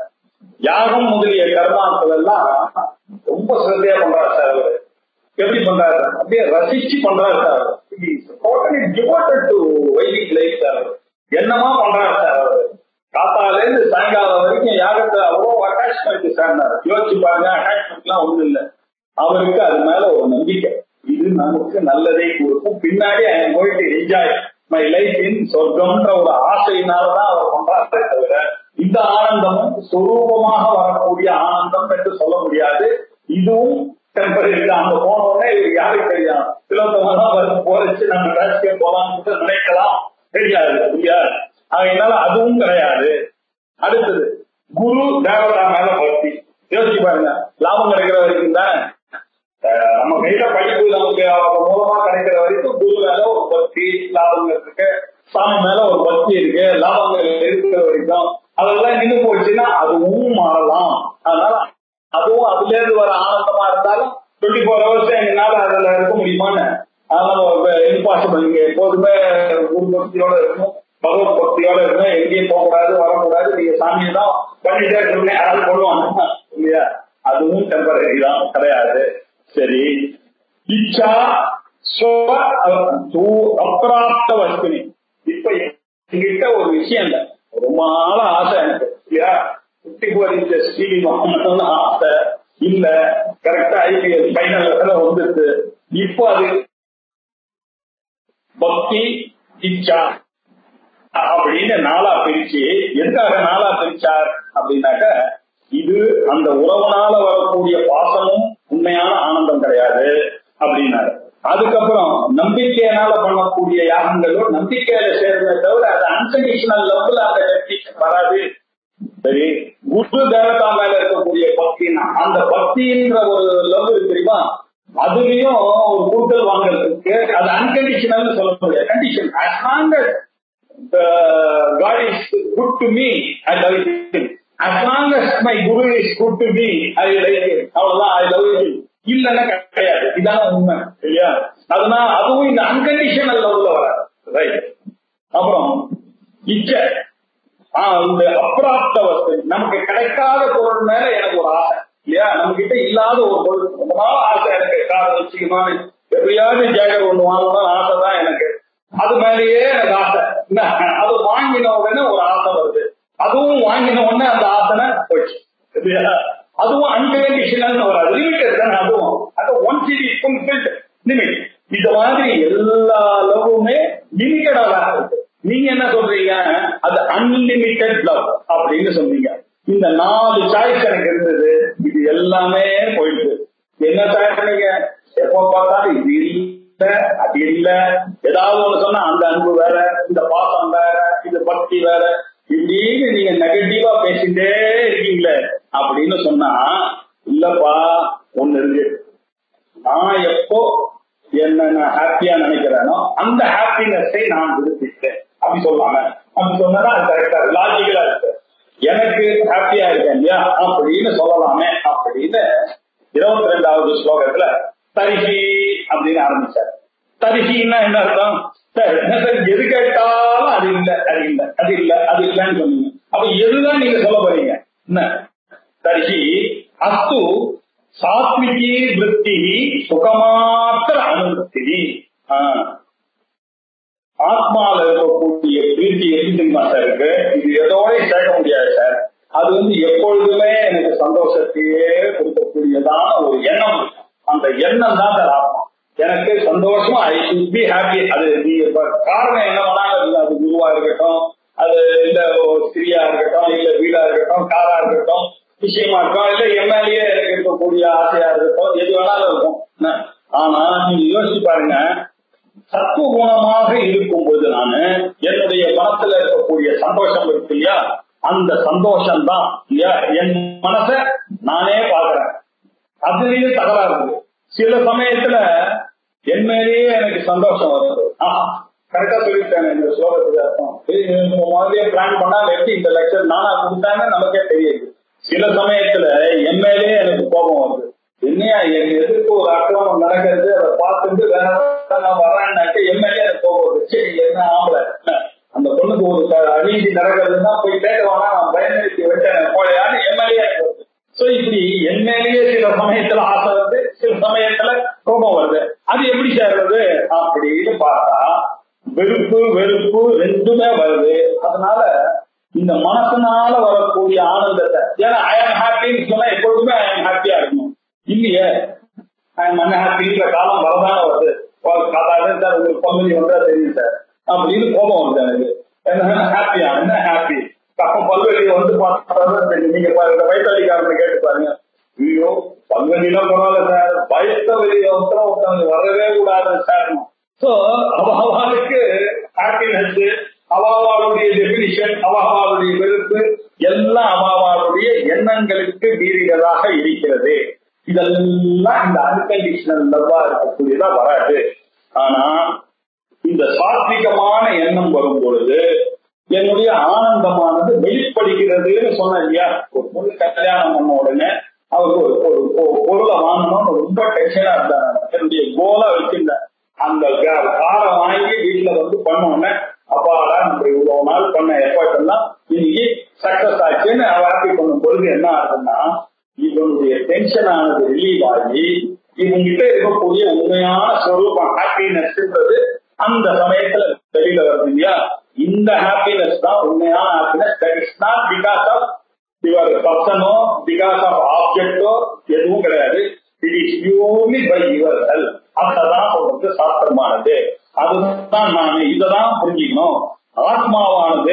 யாகம் முதலிய கர்மாக்கள் எல்லாம் ரொம்ப சிரத்தையா பண்றாரு சார் அவரு. எப்படி பண்றாரு, அப்படியே ரசிச்சு பண்றாரு sir. Totally devoted to vedic life sir. என்னமா பண்றாரு சார் அவரு, காத்தால இருந்து சாயங்காலம் வரைக்கும் யாகத்தை அவ்வளோ அட்டாச்மெண்ட் சார். யோசிச்சு பாருங்க, அட்டாச்மெண்ட் எல்லாம் ஒண்ணும் இல்லை. அவருக்கு அது மேல ஒரு நம்பிக்கை, இது நமக்கு நல்லதை கொடுக்கும், பின்னாடி I am going to enjoy my life in சொர்க்கம்ன்ற ஒரு ஆசையினாலதான் அவர் பண்றாரே தவிர இந்த ஆனந்தமும் சுரூபமாக வரக்கூடிய ஆனந்தம் என்று சொல்ல முடியாது. இதுவும் டெம்பரரி. அங்க போன உடனே இவருக்கு யாருக்கு தெரியும், சிலவங்க போறச்சு நம்ம ராஜ்கே போலாம்னு நினைக்கலாம், தெரியாது இல்லையா. அதனால அதுவும் கிடையாது. அடுத்தது குரு தேவதா மேல பக்தி. யோசிச்சு பாருங்க, லாபம் கிடைக்கிற வரைக்கும் தான் நம்ம கையில படிப்பு நமக்கு மூலமா கிடைக்கிற வரைக்கும் குரு மேல ஒரு பக்தி, லாபங்கள் இருக்கு, சாமி மேல ஒரு பக்தி இருக்கு, லாபங்கள் இருக்கிற வரைக்கும். அதெல்லாம் நின்று போச்சுன்னா அதுவும் மாறலாம். அதனால அதுவும் அதுல இருந்து வர ஆனந்தமா இருந்தாலும் டுவெண்ட்டி ஃபோர் ஹவர்ஸ் எங்கனால அதுல இருக்க முடியுமான்னு அதனால இம்பாசிபிள். நீங்க எப்போதுமே குரு பக்தியோட இருக்கணும், பகவத் பக்தியோட இருக்கணும், எங்கேயும் போகக்கூடாது, வரக்கூடாது, நீங்க சாமியை தான் பண்ணிட்டே இருக்கணும், யாராவது போடுவாங்க இல்லையா. அதுவும் டெம்பரரி தான், கிடையாது. சரி, இச்சா அப்பிராப்த வஸ்துனி. இப்ப என்கிட்ட ஒரு விஷயம் இல்லை, ரொம்ப நாள ஆசை எனக்கு இல்லையா, குட்டி போலீஸ் டிவி வாங்கணும்னு ஆசை இல்ல, கரெக்டா ஐபிஎல் ஃபைனல் வந்துருக்கு. இப்போ அது பக்தி இச்சா அப்படின்னு நாளா பிரிச்சு, எதுக்காக நாளா பிரிச்சார் அப்படின்னாக்க, இது அந்த உறவுனால வரக்கூடிய பாசமும் உண்மையான ஆனந்தம் கிடையாது அப்படின்னாரு. அதுக்கப்புறம் நம்பிக்கையினால பண்ணக்கூடிய யாகங்களும் நம்பிக்கையில சேர்ந்ததை தவிர அது அன்கண்டிஷனல் லெவல்ல அந்த டெக்னிஷன் வராது. சரி, குரு தேவதா மேல இருக்கக்கூடிய பக்தினா அந்த பக்தின்ற ஒரு லெவல் தெரியுமா, அதுலயும் ஒரு கூட்டல் வாங்கல் இருக்கு. அது அன்கண்டிஷனல் சொல்ல முடியாது, condition. as long as God is good to me, I love him. As long as my guru is good to me, I like him. அவ்வளவுதான், I love him. இல்லன்னா கிடையாது. இதான உண்மை இல்லையா? அதனால அதுவும் இந்த அன்கண்டிஷனல் லெவல்ல வராது. ரைட். அப்புறம் இச்சை, இந்த அப்ராப்த வஸ்து, நமக்கு கிடைக்காத பொருள் மேல எனக்கு ஒரு ஆசை இல்லையா? நம்ம கிட்ட இல்லாத ஒரு பொருள் ரொம்ப நாள் ஆசை எனக்கு, காரை வச்சுக்கணும், எப்படியாவது ஜாக்கெட் ஒண்ணு வாங்கணும்னு ஆசை தான் எனக்கு. அது மேலேயே எனக்கு ஆசை. அது வாங்கின உடனே ஒரு ஆசை வருது, அதுவும் வாங்கின உடனே அந்த ஆசனை போச்சு இல்லையா? அதுவும் அன்கண்டிஷனல் வராது, லிமிட்டட் தானே அதுவும். அது ஒன் சிடி ஃபுல்ஃபில்ட் லிமிட். இந்த மாதிரி எல்லா லவ்வுமே லிமிட்டடா தான் இருக்கு. நீங்க என்ன சொல்றீங்க? அது அன்லிமிட்டெட் லவ் அப்படின்னு சொல்றீங்க. இந்த நாலு சாய்ஸ் எனக்கு இருந்தது, இது எல்லாமே போயிடுது. என்ன சாய்ஸ்? நீங்க எப்ப பார்த்தாலும் இது இல்ல அது இல்ல, ஏதாவது ஒண்ணு சொன்னா அந்த அன்பு வேற, இந்த பாசம் வேற, இது பக்தி வேற, இப்படின்னு நீங்க நெகட்டிவா பேசிட்டே இருக்கீங்களே அப்படின்னு சொன்னா, இல்லப்பா ஒண்ணு இருக்கு, நான் எப்போ என்ன நான் ஹாப்பியா நினைக்கிறேனோ அந்த ஹாப்பினஸை நான் விரும்பிட்டேன் அப்படி சொல்லாம, அப்படி சொன்னா அது கரெக்டா லாஜிக்கலா இருக்கு. எனக்கு ஹாப்பியா இருக்கேன் இல்லையா அப்படின்னு சொல்லலாமே அப்படின்னு இருபத்தி ரெண்டாவது ஸ்லோகத்துல தரிசி அப்படின்னு ஆரம்பிச்சார். தரிசின்னா என்ன அர்த்தம்? எது கேட்டாலும் அது இல்ல அது இல்ல அது இல்ல அது இல்லன்னு சொன்னீங்க. அப்ப எதுதான் நீங்க சொல்ல போறீங்க? என்ன தரிசி அஸ்து சாத்விகி விருத்தி சுகமாத்திர அனுபத்தி. ஆத்மால இருக்கக்கூடிய பிரீத்தி எப்படி தெரியுமா சார் இருக்கு? இது எதோட சேர்க்க முடியாது சார். அது வந்து எப்பொழுதுமே எனக்கு சந்தோஷத்தையே கொடுக்கக்கூடியதான ஒரு எண்ணம். அந்த எண்ணம் தான் சார் ஆத்மா. எனக்கு சந்தோஷமா ஐ ஷுட் பி ஹாப்பி. அது காரணம் என்ன வேணாலும், அது குருவா இருக்கட்டும், அது இல்ல ஸ்திரியா இருக்கட்டும், இல்ல வீடா இருக்கட்டும், காரா இருக்கட்டும், விஷயமா இருக்கும், இல்ல எம்எல்ஏ எனக்கு இருக்கக்கூடிய ஆசையா இருக்கட்டும், எது வேணாலும் இருக்கும். ஆனா நீங்க யோசிச்சு பாருங்க, சத்துவ குணமாக இருக்கும் போது நானு என்னுடைய மனசுல இருக்கக்கூடிய சந்தோஷம் இருக்கு இல்லையா, அந்த சந்தோஷம் தான் இல்லையா என் மனச நானே பாக்குறேன். அதுலயே தகராறு இருக்கு. சில சமயத்துல என் மேலேயே எனக்கு சந்தோஷம் வருது. ஆஹ் கரெக்டா சொல்லிட்டாங்க இந்த ஸ்லோகத்துக்கு அர்த்தம். மாதிரியே பிளான் பண்ணா எப்படி இந்த லெக்சர் நானா கொடுத்தாங்கன்னு நமக்கே தெரியுது. சில சமயத்துல என் மேலேயே எனக்கு கோபம் வருது. என்னையா என் எதிர்ப்பு ஒரு அக்கிரமம் நடக்கிறது, அதை பார்த்துட்டு வேற நான் வர்றேன்னாக்க என் மேலேயே எனக்கு கோபம் வருது. சரி என்ன ஆம்பளை அந்த பொண்ணுக்கு ஒரு அநீதி நடக்கிறதுன்னா போய் கேட்கவானா, நான் பயன்படுத்தி விட்டேன் போலையான்னு என் மேலேயே எனக்கு வருது. சோ இப்படி என் மேலேயே சில சமயத்துல ஆசை வருது, சில சமயத்துல கோபம் வருது. அது எப்படி சேர்றது அப்படின்னு பார்த்தா வெறுப்பு வெறுப்பு ரெண்டுமே வருது. அதனால இந்த மனசுனால வரக்கூடிய ஆனந்தத்தை, ஏன்னா ஐ ஆம் ஹாப்பின்னு சொன்னா எப்பொழுதுமே ஐ ஆம் ஹாப்பியா இருக்கணும் இல்லையே, ஐ ஆம் அன்ஹாப்பின்ற காலம் வரதான வருது. சார் உங்களுக்கு பகுதி வந்தா தெரியும் சார் அப்படின்னு கோபம் வருது எனக்கு. என்ன ஹாப்பியா என்ன ஹாப்பி அப்ப பல்வெளியை வந்து பார்த்தா நீங்க பாருங்க, வயிற்றாளிக்காரனை கேட்டு பாருங்க, ஐயோ பல்வெளியெல்லாம் பரவாயில்ல சார், வயிற்ற வெளியே ஒருத்தவங்க வரவே கூடாது சார். சோ அவளுக்கு ஹாப்பினஸ், அவாவாளுடைய டெபினிஷன், அவாவாளுடைய வெறுப்பு எல்லாம் அவாவாளுடைய எண்ணங்களுக்கு மீறியதாக இருக்கிறது. இதெல்லாம் இந்த அன்கண்டிஷனல் லவ்வா இருக்கக்கூடியதா வராது. ஆனா இந்த சாத்விகமான எண்ணம் வரும் பொழுது என்னுடைய ஆனந்தமானது வெளிப்படுகிறதுன்னு சொன்ன இல்லையா. ஒரு பொண்ணு கல்யாணம் பண்ண உடனே அவருக்கு ஒரு பொருளை வாங்கணும்னு ரொம்ப டென்ஷனா இருந்தாங்க. என்னுடைய கோலா வச்சிருந்தேன். அந்த காரை வாங்கி வீட்டுல வந்து பண்ணோடனே அப்பாடா நம்ம இவ்வளவு நாள் பண்ண எஃபர்ட் எல்லாம் இன்னைக்கு சக்சஸ் ஆச்சுன்னு ஹாப்பி பண்ணும் பொழுது என்ன ஆகுதுன்னா, இவனுடைய டென்ஷன் ஆனது ரிலீவ் ஆகி இவங்கிட்ட இருக்கக்கூடிய உண்மையான ஸ்வரூபம் ஹாப்பினஸ்ன்றது அந்த சமயத்துல வெளியில வருது இல்லையா. இந்த ஹாப்பினஸ் தான் உண்மையான happiness. That is not because of your பர்சனோ, பிகாஸ் ஆஃப் ஆப்ஜெக்டோ, எதுவும் கிடையாது. It is purely by yourself. அதுதான் சொல்றது சாஸ்திரமானது. அதுதான் நான் இததான் புரிஞ்சுக்கணும். ஆத்மாவானது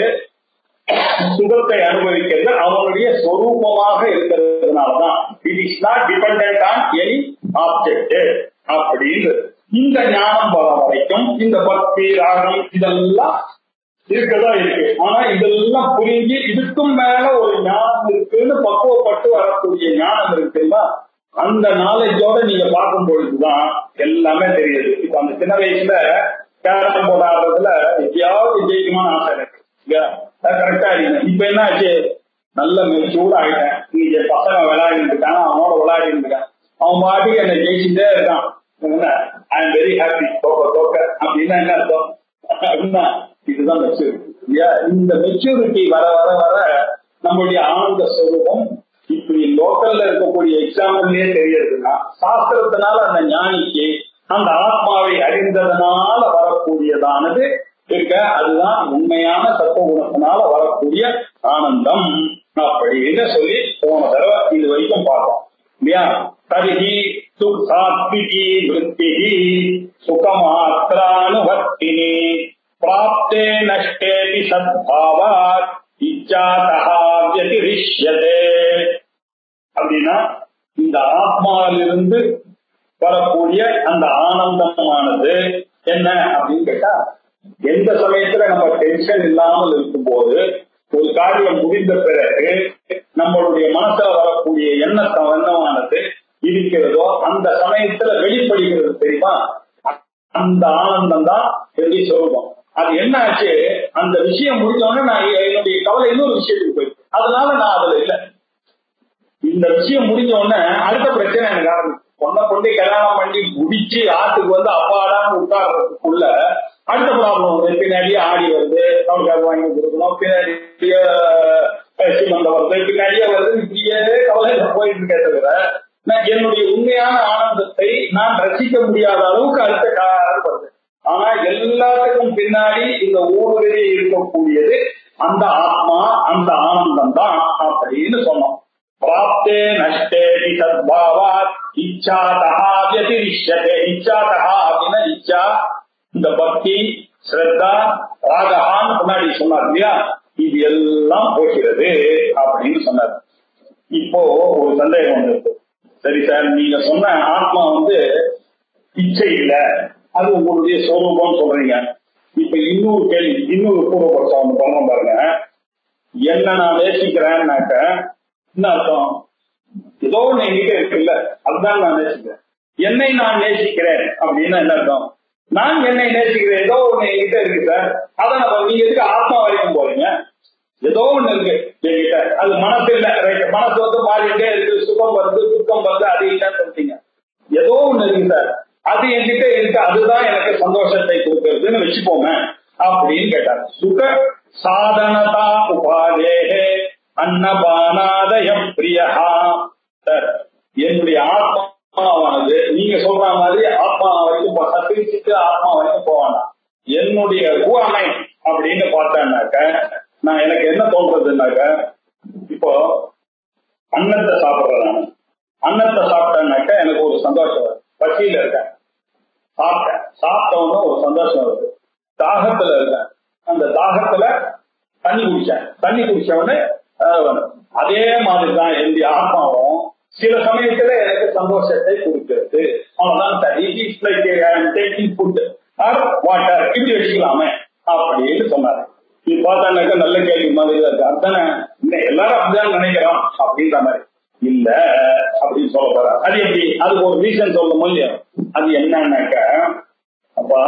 சுகத்தை அனுபவிக்கிறது அவனுடைய சொரூபமாக இருக்கிறதுனாலதான். It is not dependent on any object அப்படின்னு இந்த ஞானம் வர வரைக்கும் இந்த பக்தி ராகம் இதெல்லாம் இருக்கதான் இருக்கு. ஆனா இதெல்லாம் புரிஞ்சு இதுக்கும் மேல ஒரு ஞானம் இருக்குன்னு பக்குவப்பட்டு வரக்கூடிய ஞானம் இருக்குன்னா அந்த நாலேஜோட நீங்க பார்க்கும் பொழுதுதான் எல்லாமே தெரியுது. இப்ப அந்த சின்ன வயசுல கேரம் போர்டு ஆடுறதுல எப்பயாவது ஜெயிக்குமான ஆசை இருக்கு, கரெக்டா இருக்கேன். இப்ப என்ன ஆச்சு, நல்ல மெச்சூர்ட் ஆகிட்டேன். இன்னைக்கு பசங்க விளையாடிட்டு இருக்காங்க, அவனோட விளையாடிட்டு இருக்கேன். அவன் பாட்டுக்கு என்னை ஜெயிச்சுட்டே இருக்கான். ஐ எம் வெரி ஹாப்பி தோக்க தோக்க அப்படின்னா என்ன அர்த்தம் அப்படின்னா இதுதான் மெச்சூரிட்டி இல்லையா? இந்த மெச்சூரிட்டி வர வர வர நம்மளுடைய ஆனந்த ஸ்வரூபம் இப்படி லோக்கல்ல இருக்கக்கூடிய எக்ஸாம்பிள்லயே தெரியறதுன்னா சாஸ்திரத்தினால அந்த ஞானிக்கு அந்த ஆத்மாவை அறிந்ததனால வரக்கூடியதானது இருக்க, அதுதான் உண்மையான சத்துவகுணத்தினால வரக்கூடிய ஆனந்தம் அப்படின்னு சொல்லி போன தடவை இது வரைக்கும் பார்த்தோம் இல்லையா? தரிஹி சாத்விகி விருத்திஹி சுகமாத்ரானுவர்த்தினி பிராப்தே நஷ்டேபி சத்பாவாத் இச்சாதஹ வ்யதிரிஷ்யதே. அப்படின்னா இந்த ஆத்மாவிலிருந்து வரக்கூடிய அந்த ஆனந்தமானது என்ன அப்படின்னு கேட்டா, எந்த சமயத்துல நம்ம டென்ஷன் இல்லாமல் இருக்கும் போது ஒரு காரியம் முடிந்த பிறகு நம்மளுடைய மனசுல வரக்கூடிய எண்ணத்தை எண்ணமானது இருக்கிறதோ அந்த சமயத்துல வெளிப்படுகிறது தெரியுமா? அந்த ஆனந்தம் தான் எப்படி சொல்லுவோம். அது என்ன ஆச்சு, அந்த விஷயம் முடிஞ்சோடனே நான் என்னுடைய கவலை இன்னொரு விஷயத்துக்கு போயிடுச்சு, அதனால நான் அதுல இல்லை. இந்த விஷயம் முடிஞ்ச உடனே அடுத்த பிரச்சனை எனக்கு ஆரம்பிச்சு. பொண்ணை கொண்டு கல்யாணம் பண்ணி முடிச்சு ஆத்துக்கு வந்து அப்பாடான்னு உட்கார்றதுக்குள்ள அடுத்த ப்ராப்ளம் வருது. பின்னாடியே ஆடி வருது, அவனுக்கு வாங்கி கொடுக்கணும், பின்னாடியே சீமந்த வருது, பின்னாடியே வருது. இப்படியே கவலையில போயிட்டு இருக்கே தவிர நான் என்னுடைய உண்மையான ஆனந்தத்தை நான் ரசிக்க முடியாத அளவுக்கு அடுத்த காலம் வருது. ஆனா எல்லாத்துக்கும் பின்னாடி இந்த ஊரிலே இருக்கக்கூடியது அந்த ஆத்மா, அந்த ஆனந்தம் தான் அப்படின்னு சொன்னோம். பிராப்தே நஷ்டேபி சத்பாவாத் இச்சாதஹ வ்யதிரிஷ்யதே. இச்சாதஹ அப்படின்னா இச்சா, இந்த பக்தி, ஸ்ரத்தா, ராகஹான்னு முன்னாடி சொன்னார் இல்லையா? இது எல்லாம் போகிறது அப்படின்னு சொன்னார். இப்போ ஒரு சந்தேகம் வந்து, சரி சார், நீங்க சொன்ன ஆத்மா வந்து இச்சை இல்ல, அது உங்களுடைய சொரூபம் சொல்றீங்க. இப்ப இன்னொரு கேள்வி, இன்னொரு பூர்வபட்சம் ஒன்று பண்ண பாருங்க. என்ன நான் நேசிக்கிறேன்னாக்க என்ன அர்த்தம்? ஏதோ ஒண்ணு என்கிட்ட இருக்குல்ல, அதுதான் நான் நேசிக்கிறேன். என்னை நான் நேசிக்கிறேன் அப்படின்னா என்ன அர்த்தம்? நான் என்னை நேசிக்கிறேன், ஏதோ ஒண்ணு என்கிட்ட இருக்கு சார். அதை நம்ம நீங்க எதுக்கு ஆத்மா வரைக்கும் போறீங்க? ஏதோ ஒண்ணு இருக்கு என்கிட்ட, அது மனசு இல்ல, ரைட்? மனசு வந்து மாறிட்டே இருக்கு, சுகம் வருது, துக்கம் வருது, அது இல்லைன்னு சொல்றீங்க. ஏதோ ஒண்ணு இருக்கு சார், அது என்கிட்ட இருக்கு, அதுதான் எனக்கு சந்தோஷத்தை கொடுக்கறதுன்னு வச்சுப்போமே அப்படின்னு கேட்டார். சுக சாதனதா உபாதேஹே அன்னபானாதயம் பிரியா. சார், என்னுடைய ஆத்மாவானது நீங்க சொல்ற மாதிரி ஆத்மா வரைக்கும் சத்திரிச்சுட்டு ஆத்மா வரைக்கும் போவானா? என்னுடைய ஊமை அப்படின்னு பார்த்தேன்னாக்க நான் எனக்கு என்ன தோன்றதுன்னாக்க, இப்போ அன்னத்தை சாப்பிடுறேன். நான் அன்னத்தை சாப்பிட்டேன்னாக்க எனக்கு ஒரு சந்தோஷம் வருது. பசியில இருக்கேன், சாப்பிட்டேன், சாப்பிட்டவன ஒரு சந்தோஷம் வருது. தாகத்துல இருக்கேன், அந்த தாகத்துல தண்ணி குடிச்சேன், தண்ணி குடிச்சவனே அதே மாதிரிதான் என்னுடைய ஆத்மாவும் சில சமயத்துல எனக்கு சந்தோஷத்தை கொடுக்கிறது. அவ்வளவுதான் sir. It is like taking food or water, இப்படி வச்சுக்கலாமே அப்படின்னு சொன்னாரு. இது பார்த்தாக்க நல்ல கேள்வி மாதிரி தான் இருக்கு. அதுதானே எல்லாரும் அப்படிதான் நினைக்கிறோம் அப்படின்ற மாதிரி இல்ல அப்படின்னு சொல்ல போறாரு. அது எப்படி? அதுக்கு ஒரு ரீசன் சொல்ல முடியும். அது என்னன்னாக்க, அப்பா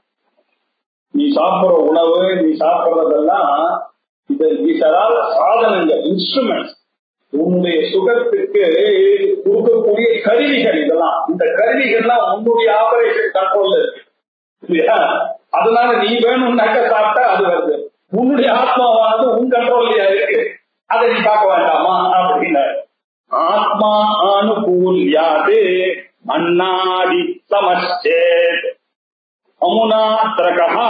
நீ சாப்பிடுற உணவு, நீ சாப்பிடுறதெல்லாம் இது சாதனங்கள், இன்ஸ்ட்ருமெண்ட்ஸ், உன்னுடைய சுகத்துக்கு கொடுக்கக்கூடிய கருவிகள். இதெல்லாம் இந்த கருவிகள்லாம் உன்னுடைய ஆபரேஷன் கண்ட்ரோல்ல இருக்கு இல்லையா? அதனால நீ வேணும்னாக்க சாப்பிட்டா அது வருது. உன்னுடைய ஆத்மாவானது உன் கண்ட்ரோல்லையா இருக்கு, அதை நீ பார்க்க வேண்டாமா அப்படின்னு. ஆத்மா அனுகூல்யாது அன்னாதி சமச்சேத் அமுனாத்ரகா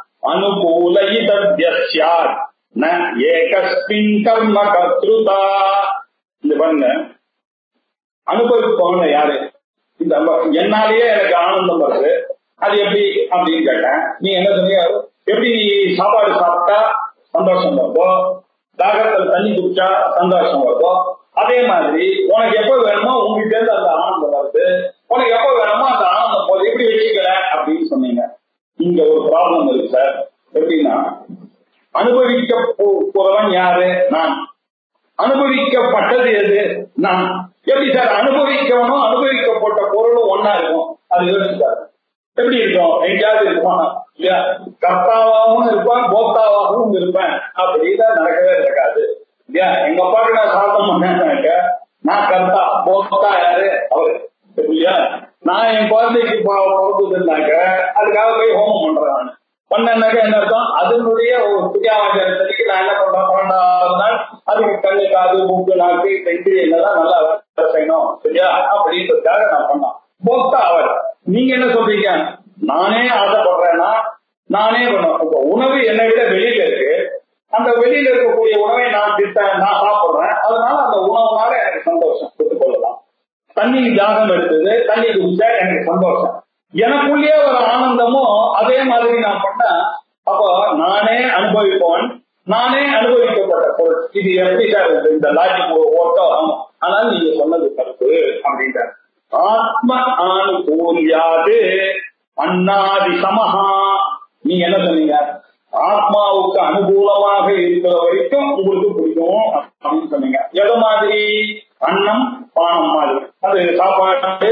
அனுகூலயிதத்யஸ்யாத் ந ஏகஸ்மின் கர்ம கர்த்ருதா. இந்த பண்ண அனுபவிப்பவங்க யாரு? இந்த என்னாலேயே எனக்கு ஆனந்தம் வருது, அது எப்படி அப்படின்னு கேட்டேன். நீ என்ன சொன்னீங்க? எப்படி சாப்பாடு சாப்பிட்டா சந்தோஷம் வருதோ, தாகத்துல தண்ணி குடிச்சா சந்தோஷம் வருதோ, அதே மாதிரி உனக்கு எப்ப வேணுமோ உங்ககிட்ட இருந்து அந்த ஆனந்தம் வருது. உனக்கு எப்ப வேணுமோ அந்த ஆனந்தம் போது எப்படி வச்சுக்கல அப்படின்னு சொன்னீங்க. இங்க ஒரு ப்ராப்ளம் இருக்கு சார். எப்படின்னா, அனுபவிக்க போறவன் யாரு? நான். அனுபவிக்கப்பட்டது எது? நான். எப்படி சார் அனுபவிக்கணும் அனுபவிக்கப்பட்ட பொருளும் ஒன்னா இருக்கும்? அது யோசிச்சாரு. எப்படி இருக்கும்? எங்கேயாவது இருப்பான் இல்லையா? கர்த்தாவாகவும் இருப்பான், போக்தாவாகவும் இருப்பேன். அப்படிதான் நடக்கவே இருக்காது இல்லையா? எங்க அப்பாவுக்கு நான் சாதம் பண்ணேன்னாக்க நான் கர்த்தா, போக்தா யாரு? அவரு. இல்லையா? நான் என் குழந்தைக்கு பிறந்ததுனாக்க அதுக்காக போய் ஹோமம் பண்றேன். பண்ணனாக்க என்ன அர்த்தம்? அதனுடைய ஒரு புதியாச்சாரத்துக்கு நான் என்ன பண்றேன், பன்னெண்டாவது நாள் அதுக்கு கண்ணு காது மூக்கு நாக்கு தைத்து என்னதான் நல்லா வேலை செய்யணும் சரியா அப்படின்றதுக்காக நான் பண்ணேன். போக்தா அவர். நீங்க என்ன சொல்றீங்க? நானே ஆசைப்படுறேன்னா நானே பண்ணுவேன். இப்போ உணவு என்னை விட வெளியில இருக்கு, அந்த வெளியில இருக்கக்கூடிய உணவை நான் திட்டேன், நான் சாப்பிடுறேன், அதனால அந்த உணவுனால எனக்கு சந்தோஷம் பெற்றுக்கொள்ளலாம். தண்ணி தாகம் எடுத்தது, தண்ணி குடிச்சா எனக்கு சந்தோஷம், எனக்குள்ளேயே ஒரு ஆனந்தமும் அதே மாதிரி நான் பண்ணேன். அப்போ நானே அனுபவிப்பவன், நானே அனுபவிக்கப்பட்ட பொருள். இது எப்படி சார் இந்த லாஜிக் ஓட்டோ? ஆனால் நீங்க சொன்னது தப்பு அப்படின்றார். ஆத்ம அனுகூலியாது அன்னாதி சமஹா. நீங்க என்ன சொன்னீங்க? ஆத்மாவுக்கு அனுகூலமாக இருக்கிற வரைக்கும் உங்களுக்கு பிடிக்கும் அப்படின்னு சொன்னீங்க. எது மாதிரி? அன்னம் பானம் மாதிரி, அது சாப்பாடு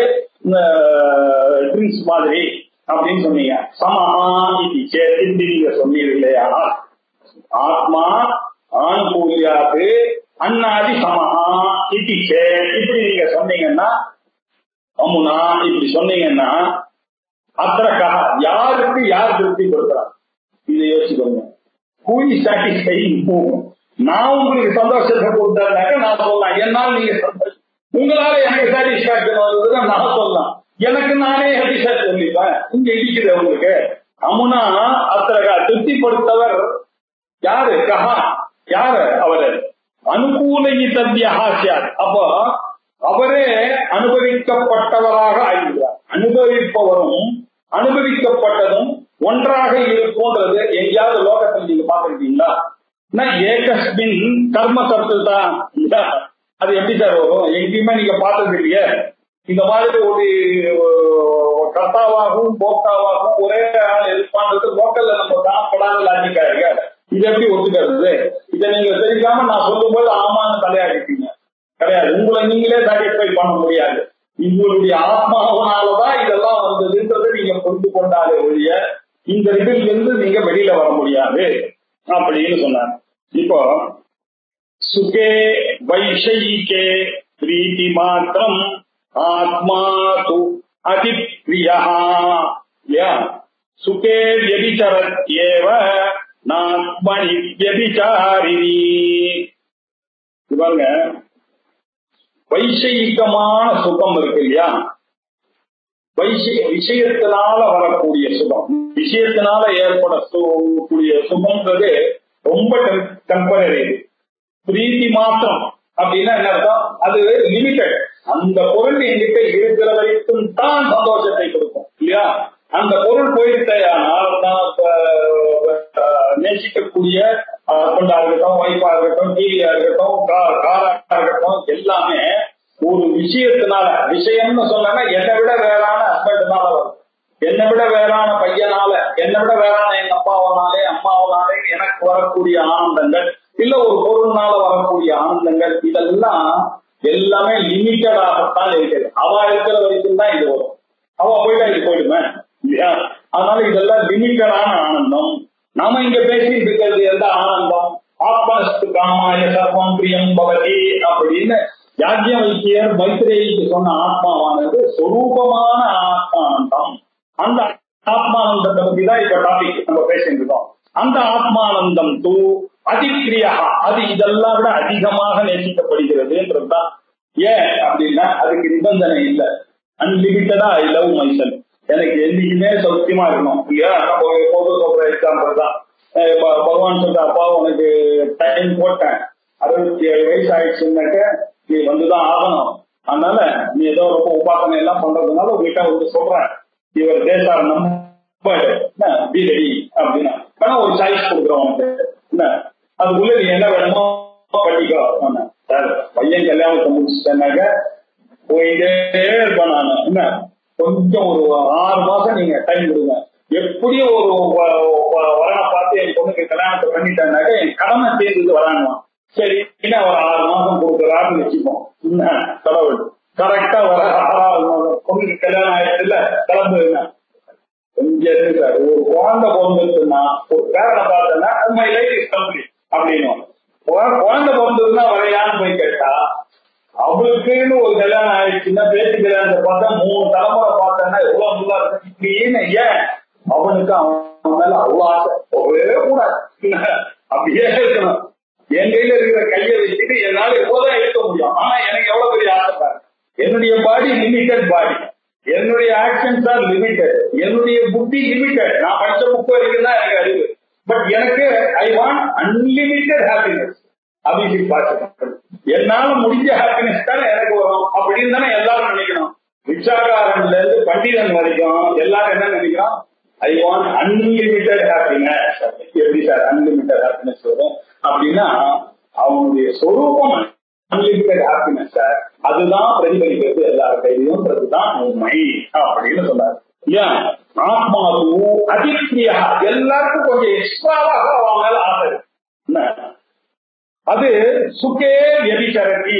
ட்ரிங்க்ஸ் மாதிரி அப்படின்னு சொன்னீங்க. சமஹா இது சேர்த்து நீங்க சொன்னீங்க இல்லையா? ஆத்மா ஆணுகூலியாது அன்னாதி சமஹா இது இப்படி நீங்க சொன்னீங்கன்னா, அம்முனா இப்படி சொன்னீங்கன்னா அத்தரக்கா யாருக்கு யார் திருப்தி கொடுக்கிறான்? இதை யோசிக்கோங்க. Who is satisfying whom? நான் உங்களுக்கு சந்தோஷத்தை கொடுத்தாக்க நான் சொல்லலாம், என்னால் நீங்க சந்தோஷம், உங்களால எனக்கு சாட்டிஸ்பாக்சன் வந்ததுன்னா நான் சொல்லலாம், எனக்கு நானே ஹாட்டிஸ்பாக்சன் சொல்லிப்பேன். இங்க இருக்குது உங்களுக்கு. அம்முனா அத்தரக்கா திருப்திப்படுத்தவர் யாரு? கஹா யாரு? அவரு அனுகூலி தத்தியாசியார். அப்போ அவரே அனுபவிக்கப்பட்டவராக ஆகிறார். அனுபவிப்பவரும் அனுபவிக்கப்பட்டதும் ஒன்றாக இருக்கும்ன்றது எங்கேயாவது லோகத்தில் நீங்க பாத்துருக்கீங்களா? ஏகஸ்மின் கர்ம கர்த்தா அது எப்படி சார் வரும்? எங்கேயுமே நீங்க பார்த்தது இல்லையே. இந்த மாதிரி ஒரு கர்த்தாவாகவும் போக்தாவாகவும் ஒரே ஆள் எதிர்பார்த்தது லோக்கல்ல நம்ம காணப்படாத லாஜிக்கா இருக்க. இது எப்படி ஒத்துக்கிறது? இதை நீங்க தெரிஞ்சாம நான் சொல்லும் போது ஆமான்னு தலையாடிட்டீங்க. கிடையாது, உங்களை நீங்களே சாட்டிஸ்பை பண்ண முடியாது. உங்களுடைய ஆத்மாவனாலதான் இதெல்லாம் வந்ததுன்றதை நீங்க புரிந்து கொண்டாலே ஒழிய இந்த இதில் இருந்து நீங்க வெளியில வர முடியாது அப்படின்னு சொன்னாங்க. இப்போ சுகே வைஷயிகே பிரீதி மாத்திரம் ஆத்மா து அதிப்ரியா. சுகே வியபிச்சரத் ஏவ நாத்மனி வியபிச்சாரிணி. இவங்க வைஷயிகமான சுகம் இருக்கு இல்லையா? விஷயத்தினால வரக்கூடிய சுகம், விஷயத்தினால ஏற்படக்கூடிய சுகம்ன்றது ரொம்ப டெம்பரரி. பிரீத்தி மாத்திரம் அப்படின்னா என்ன அர்த்தம்? அது லிமிட்டட். அந்த பொருள் என்கிட்ட இருக்கிற வரைக்கும் தான் சந்தோஷத்தை கொடுக்கும் இல்லையா? அந்த பொருள் போயிட்டால் நான் நேசிக்கக்கூடிய ஹஸ்பண்டா இருக்கட்டும், ஒய்ஃபா இருக்கட்டும், டிவியா இருக்கட்டும், காரா இருக்கட்டும், எல்லாமே ஒரு விஷயத்தினால, விஷயம்னு சொன்னா என்னை விட வேறான ஹஸ்பண்ட்னால வரும், என்னை விட வேறான பையனால, என்னை விட வேறான எங்க அப்பாவனாலே அம்மாவனாலே எனக்கு வரக்கூடிய ஆனந்தங்கள், இல்ல ஒரு பொருள்னால வரக்கூடிய ஆனந்தங்கள், இதெல்லாம் எல்லாமே லிமிட்டடாகத்தான் இருக்குது. அவ இருக்கிற வரைக்கும் தான் இது வரும், அவ போயிட்டா இது போயிடுமே இல்லையா? அதனால இதெல்லாம் லிமிட்டடான ஆனந்தம். நாம இங்க பேசிட்டு இருக்கிறது எந்த ஆனந்தம்? ஆத்மஸ்து காமாய சர்வம் பிரியம் பவதி அப்படின்னு யாஜ்ஞவல்கியர் மைத்ரேயிக்கு சொன்ன ஆத்மாவானது சொரூபமான ஆத்மானந்தம். அந்த ஆத்மானந்தத்தை பத்தி தான் இப்ப டாபிக் நம்ம பேசிட்டு இருக்கோம். அந்த ஆத்மானந்தம் தூ அதிக்ரியா, அது இதெல்லாம் விட அதிகமாக நேசிக்கப்படுகிறதுன்றதுதான். ஏன் அப்படின்னா அதுக்கு நிபந்தனை இல்லை. அன்லிமிட்டடா ஐ லவ் மைசெல்ஃப், எனக்கு என்னைக்குமே சௌக்கியமா இருக்கணும் இல்லையா? பொது சொல்ற எக்ஸாம்பிள் தான். பகவான் சொல்ற, அப்பா உனக்கு டைம் போட்டேன், அறுபத்தி ஏழு வயசு ஆயிடுச்சுன்னாக்க நீ வந்துதான் ஆகணும், அதனால நீ ஏதோ ரொம்ப உபாசனை எல்லாம் பண்றதுனால உங்ககிட்ட வந்து சொல்றேன், இவர் தேசார நம்பி அப்படின்னா வேணா ஒரு சாய்ஸ் கொடுக்குறோம் உனக்கு, என்ன அதுக்குள்ள நீ என்ன வேணுமோ பண்ணிக்கோ. சார் பையன் கல்யாணத்தை முடிச்சுட்டேன்னாக்க போயிட்டே இருப்பேன் நான், என்ன கொஞ்சம் ஒரு ஆறு மாசம் நீங்க டைம் கொடுங்க, எப்படியும் ஒரு வரனை பார்த்து என் பொண்ணுக்கு கல்யாணத்தை பண்ணிட்டேன்னாக்க என் கடமை சேர்ந்து வரானுவான். சரி என்ன ஒரு ஆறு மாசம் கொடுக்குறாருன்னு வச்சுப்போம். என்ன கடவுள் கரெக்டா வர ஆறாவது மாசம் பொண்ணுக்கு கல்யாணம் ஆயிடுச்சு இல்ல, கிளம்புங்க கொஞ்சம் இருக்கு சார். ஒரு குழந்தை பிறந்திருக்குன்னா, ஒரு பேரனை பார்த்தேன்னா மை லைஃப் இஸ் கம்ப்ளீட் அப்படின்னு. குழந்தை பிறந்ததுன்னா வரையான்னு போய் கேட்டா அவளுக்குன்னு ஒரு கல்யாணம் ஆயிடுச்சுன்னா பேச்சு கல்யாணத்தை பார்த்தா மூணு தலைமுறை பார்த்தேன்னா எவ்வளவு நல்லா இருக்கு இப்படின்னு. ஏன் அவனுக்கு அவன் மேல அவ்வளவு ஆசை ஒரே கூடாது, அப்படியே இருக்கணும். என் கையில இருக்கிற கையை வச்சுட்டு என்னால எவ்வளவுதான் இருக்க முடியும். ஆனா எனக்கு எவ்வளவு பெரிய ஆசை. என்னுடைய பாடி லிமிட்டட் பாடி, என்னுடைய ஆக்ஷன்ஸ் ஆர் லிமிட்டட், என்னுடைய புத்தி லிமிட்டட். நான் படிச்ச புக் வரைக்கும் தான் எனக்கு அறிவு. பட் எனக்கு ஐ வாண்ட் அன்லிமிட்டட் ஹாப்பினஸ். அப்படின்னு பார்த்து என்னால முடிஞ்ச ஹாப்பினஸ் தானே எனக்கு வரும் அப்படின்னு தானே எல்லாரும் நினைக்கணும். பிச்சாக்காரன்ல இருந்து பண்டிதன் வரைக்கும் எல்லாரும் என்ன நினைக்கிறோம்? I want unlimited happiness. எப்படி சார் அன்லிமிட்டட் ஹாப்பினஸ் வரும் அப்படின்னா அவனுடைய சொரூபம் அன்லிமிட்டட் ஹாப்பினஸ் சார். அதுதான் பிரதிபலிக்கிறது எல்லார் கையிலும்ன்றதுதான் உண்மை அப்படின்னு சொன்னார். ஏன் ஆத்மாவு அதிப்ரியா, எல்லாருக்கும் கொஞ்சம் எக்ஸ்ட்ராவாக அவன் மேல ஆசை. என்ன அது சுக்கே எரிசரத்தி.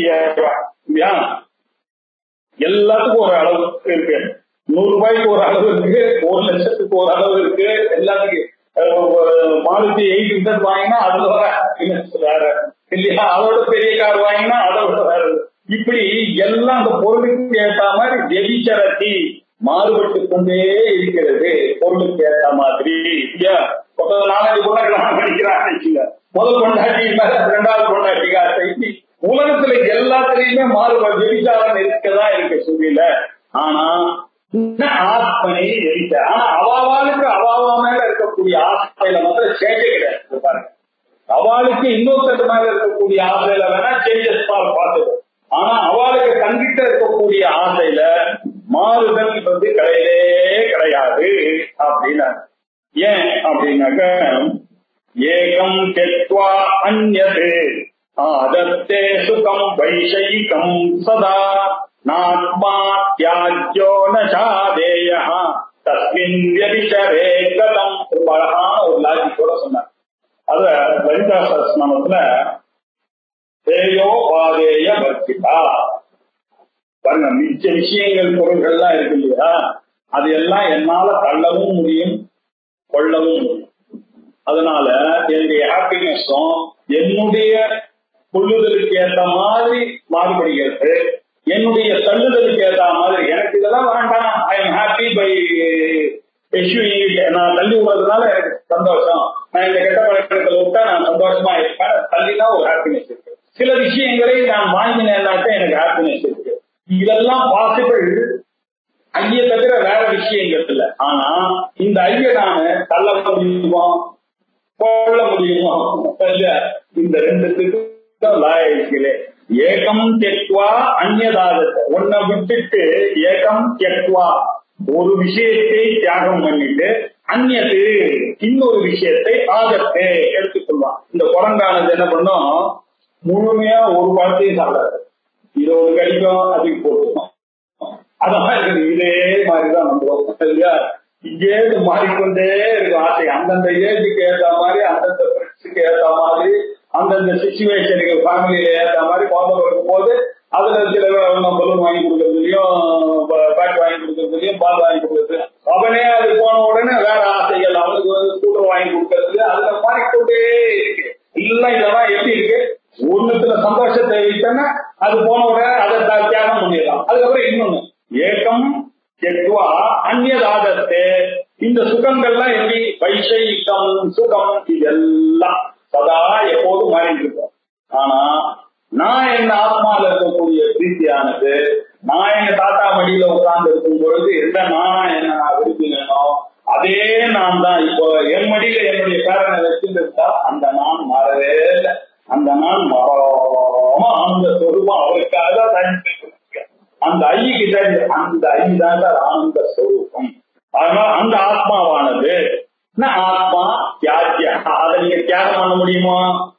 எல்லாத்துக்கும் ஒரு அளவு இருக்கு. நூறு ரூபாய்க்கு ஒரு அளவு இருக்கு, ஒரு லட்சத்துக்கு ஒரு அளவு இருக்கு. எல்லாத்துக்கும் மாருதி எயிட் ஹண்ட்ரட் வாங்கினா அதுல வர வேற இல்லையா, அதோட பெரிய கார் வாங்கினா அதோட வேற. இப்படி எல்லாம் அந்த பொருளுக்கு ஏற்ற மாதிரி எரிசரத்தி மாறுபட்டு கொண்டே இருக்கிறது. பொருளுக்கு ஏற்ற மாதிரி நாலஞ்சு பொண்ணாக்கலாம் படிக்கிறாங்க. முதல் கொண்டாட்டி இரண்டாவது கொண்டாட்டி உலகத்துல எல்லாத்திலையுமே மாறுபாடு எரிச்சாரம் இருக்கதான் இருக்கு சூழ்நிலை. ஆனா ஆத்மனை எரிச்ச, ஆனா அவாவாளுக்கு அவாவா மேல இருக்கக்கூடிய ஆசையில மாத்திரம் சேஞ்சே கிடையாது. பாருங்க, அவளுக்கு இன்னொருத்தர் மேல இருக்கக்கூடிய ஆசையில வேணா சேஞ்சஸ் பார்த்துக்கும். ஆனா அவளுக்கு தங்கிட்ட இருக்கக்கூடிய ஆசையில மாறுதல் வந்து கிடையவே கிடையாது அப்படின்னா. ஏன் அப்படின்னாக்க ஏகம் தெத்வா அன்யது ஆதத்தே சுகம் வைஷயிகம் சதா நாத்மா தியாஜ்யோ நசாதேய தஸ்மின் வியபிசரே கதம். ரொம்ப அழகான ஒரு லாஜிக்கோட சொன்னார். அத லலிதா சஹஸ்ரநாமத்துல தேயோ பாதேய வர்த்திதா. பாருங்க, மிச்ச விஷயங்கள் பொருள்கள்லாம் இருக்கு இல்லையா, அது எல்லாம் என்னால தள்ளவும் முடியும் கொள்ளவும் முடியும். அதனால என்னுடைய ஹாப்பினஸும் என்னுடைய கொள்ளுதலுக்கு ஏற்ற மாதிரி மாறுபடுகிறது, என்னுடைய தள்ளுதலுக்கு ஏற்ற மாதிரி. எனக்கு இதெல்லாம் வேண்டாம், ஐ எம் ஹாப்பி பை நான் தள்ளி விடுறதுனால எனக்கு சந்தோஷம், நான் இந்த கெட்ட பழக்கத்தை விட்டா நான் சந்தோஷமா இருப்பேன், தள்ளினா ஒரு ஹாப்பினஸ் இருக்கு. சில விஷயங்களை நான் வாங்கினேன்னாக்க எனக்கு ஹாப்பினஸ் இருக்கு. இதெல்லாம் பாசிபிள் ஐய தவிர வேற விஷயங்கள் இல்லை. ஆனா இந்த ஐய நானு தள்ள முடியுமா கொள்ள முடியுமா? இந்த ரெண்டுத்துக்கு லாயர்களே. ஏகம் தெக்வா அந்நியதாதத்தை, ஒன்ன விட்டுட்டு ஏகம் தெக்வா ஒரு விஷயத்தை தியாகம் பண்ணிட்டு அந்நியது இன்னொரு விஷயத்தை ஆதத்தை எடுத்துக்கொள்வான். இந்த குரங்கானது என்ன பண்ணும், முழுமையா ஒரு பழத்தையும் சாப்பிடாது. இது ஒரு கடிக்கும் அதுக்கு போட்டுக்கும். அத மாதிரி இதே மாதிரிதான் நம்புவோம் இல்லையா. இங்கே மாறிக்கொண்டே இருக்கும் ஆசை. அந்தந்த ஏஜுக்கு ஏற்ற மாதிரி, அந்தந்த ஃப்ரெண்ட்ஸுக்கு ஏற்ற மாதிரி, அந்தந்த சிச்சுவேஷனுக்கு ஃபேமிலியில ஏற்ற மாதிரி குழந்தை இருக்கும் போது அதுல சில பலூன் வாங்கி கொடுக்கறதுலயும் பேட் வாங்கி கொடுக்கறதுலயும் பால் வாங்கி கொடுக்கறது, அவனே அது போன உடனே வேற ஆசைகள் அவனுக்கு வந்து ஸ்கூட்டர் வாங்கி கொடுக்கறது, அதுல மாறிக்கொண்டே இருக்கு. இல்ல இதெல்லாம் எப்படி இருக்கு, ஒண்ணுத்துல சந்தோஷத்தை வைத்தனா அது போன உடனே அதை தியாகம் பண்ணிடலாம். அதுக்கப்புறம் இன்னொன்னு ஏகம் எத்வா அந்நியதாதத்தே. இந்த சுகங்கள்லாம் எப்படி வைஷயிகம் சுகம் இதெல்லாம் சதா எப்போதும் மாறிட்டு இருக்கும். ஆனா நான் என் ஆத்மால இருக்கக்கூடிய பிரீத்தியானது, நான் எங்க தாத்தா மடியில உட்கார்ந்து இருக்கும் பொழுது எந்த நான் என்ன நான் விரும்பினோ அதே நான் தான் இப்போ என் மடியில என்னுடைய பேரனை வச்சிருந்தா அந்த நான் மாறவே இல்லை. அந்த நான் மாறாம அந்த சொரூபம் அவருக்காக தான் அந்த ஐக்கு தான், அந்த ஐ தான் ஆனந்த சொரூபம். அதனால அந்த ஆத்மாவானது ஆத்மா தியாகியா, அதை நீங்க தியாகம் பண்ண முடியுமா?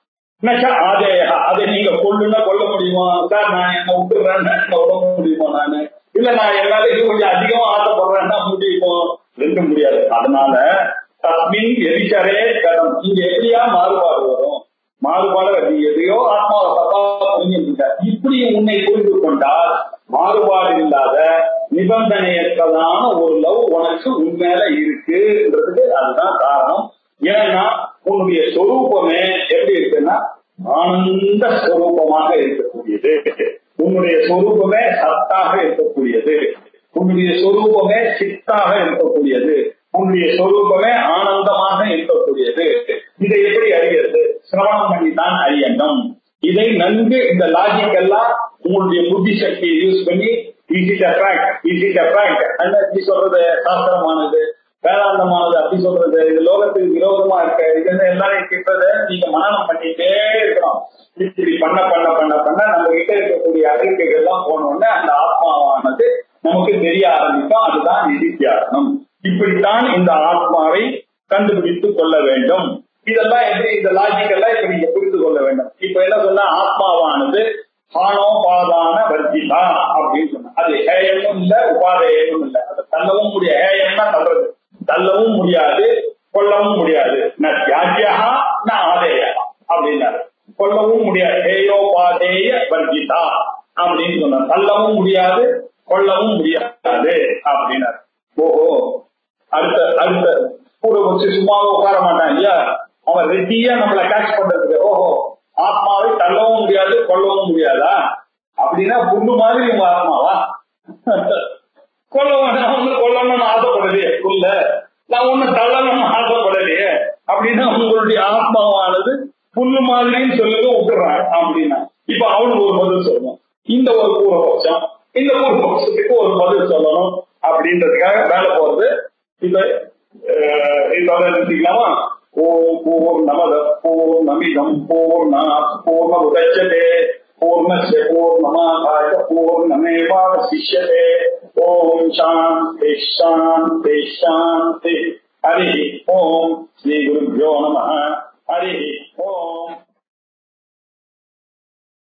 ஆதேயா, அதை நீங்க கொள்ளுன்னா கொல்ல முடியுமா? சார் நான் என்ன விட்டுறேன்னு விட முடியுமா? நானு இல்ல நான் என்னால கொஞ்சம் அதிகமா ஆசைப்படுறேன்னா முடியுமோ? ரெண்டு முடியாது. அதனால தஸ்மின் எரிச்சரே கடம். இங்க எப்படியா மாறுபாடு வரும்? மாறுபாடு அது எதையோ ஆத்மாவை தப்பா புரிஞ்சுக்கிட்ட. இப்படி உன்னை புரிந்து கொண்டால் மாறுபாடு இல்லாத நிபந்தனையற்றதான ஒரு லவ் உனக்கு உண்மையில இருக்குன்றதுக்கு அதுதான் காரணம். ஏன்னா உன்னுடைய சொரூபமே எப்படி இருக்குன்னா ஆனந்த ஸ்வரூபமாக இருக்கக்கூடியது. உன்னுடைய சொரூபமே சத்தாக இருக்கக்கூடியது, உன்னுடைய சொரூபமே சித்தாக இருக்கக்கூடியது, உன்னுடைய சொரூபமே ஆனந்தமாக இருக்கக்கூடியது. இதை எப்படி அறிகிறது? சிரவணம் பண்ணித்தான் அறியணும். இதை நன்கு இந்த லாஜிக் எல்லாம் உங்களுடைய புத்தி சக்தியை யூஸ் பண்ணி is it a fact, is it a fact அந்த எப்படி சொல்றது சாஸ்திரமானது வேதாந்தமானது அப்படி சொல்றது இது லோகத்துக்கு விரோதமா இருக்க இது எல்லாரும் கிட்டத நீங்க மனனம் பண்ணிட்டே இருக்கணும். இப்படி பண்ண பண்ண பண்ண பண்ண நம்ம கிட்ட இருக்கக்கூடிய அறிக்கைகள் எல்லாம் போனோடனே அந்த ஆத்மாவானது நமக்கு தெரிய ஆரம்பிக்கும். அதுதான் நிதித்தியாசனம். இப்படித்தான் இந்த ஆத்மாவை கண்டுபிடித்துக் கொள்ள வேண்டும். இதெல்லாம் எப்படி இந்த லாஜிக் எல்லாம் இப்ப நீங்க புரிந்து கொள்ள வேண்டும். இப்ப என்ன சொன்னா ஆத்மாவானது ஹானோபாதான வர்ஜிதா அப்படின்னு சொன்ன அது ஹேயமும் இல்ல உபாதேயமும் இல்ல. அது தள்ளவும் முடியாது. ஹேயம்னா தள்ளுறது, தள்ளவும் முடியாது கொல்லவும் முடியாது. ந தியாஜ்யா ந ஆதேயா அப்படின்னாரு. கொல்லவும் முடியாது. ஹேயோபாதேய வர்ஜிதா அப்படின்னு சொன்னார். தள்ளவும் முடியாது கொல்லவும் முடியாது அப்படின்னாரு. ஓஹோ அடுத்த அடுத்த கூட வச்சு சும்மாவே உட்கார மாட்டான் இல்லையா, அவன் ரெட்டியா நம்மளை கேட்ச் பண்றதுக்கு. ஓஹோ ஆத்மாவை தள்ளவும் முடியாது கொல்லவும் முடியாதா அப்படின்னா புண்ணு மாதிரி உங்க ஆத்மாவா? கொல்லவும் கொல்லணும்னு ஆசைப்படலையே, புல்ல நான் ஒண்ணு தள்ளணும்னு ஆசைப்படலையே அப்படின்னா உங்களுடைய ஆத்மாவானது புண்ணு மாதிரின்னு சொல்லுங்க விட்டுறான் அப்படின்னா இப்ப அவனுக்கு ஒரு பதில் சொல்லணும். இந்த ஒரு பூர்வபட்சம், இந்த பூர்வபட்சத்துக்கு ஒரு பதில் சொல்லணும் அப்படின்றதுக்காக வேலை போறது. இப்ப இதோட நிறுத்திக்கலாமா? ஓம் பூர்ணமத பூர்ணமிதம் பூர்ணாத் பூர்ணமுதச்யதே பூர்ணஸ்ய பூர்ணமாதாய பூர்ணமேவாவசிஷ்யதே. ஓம் சாந்தி சாந்தி சாந்தி. ஹரி ஓம். ஸ்ரீ குருभ्यो நமः. ஹரி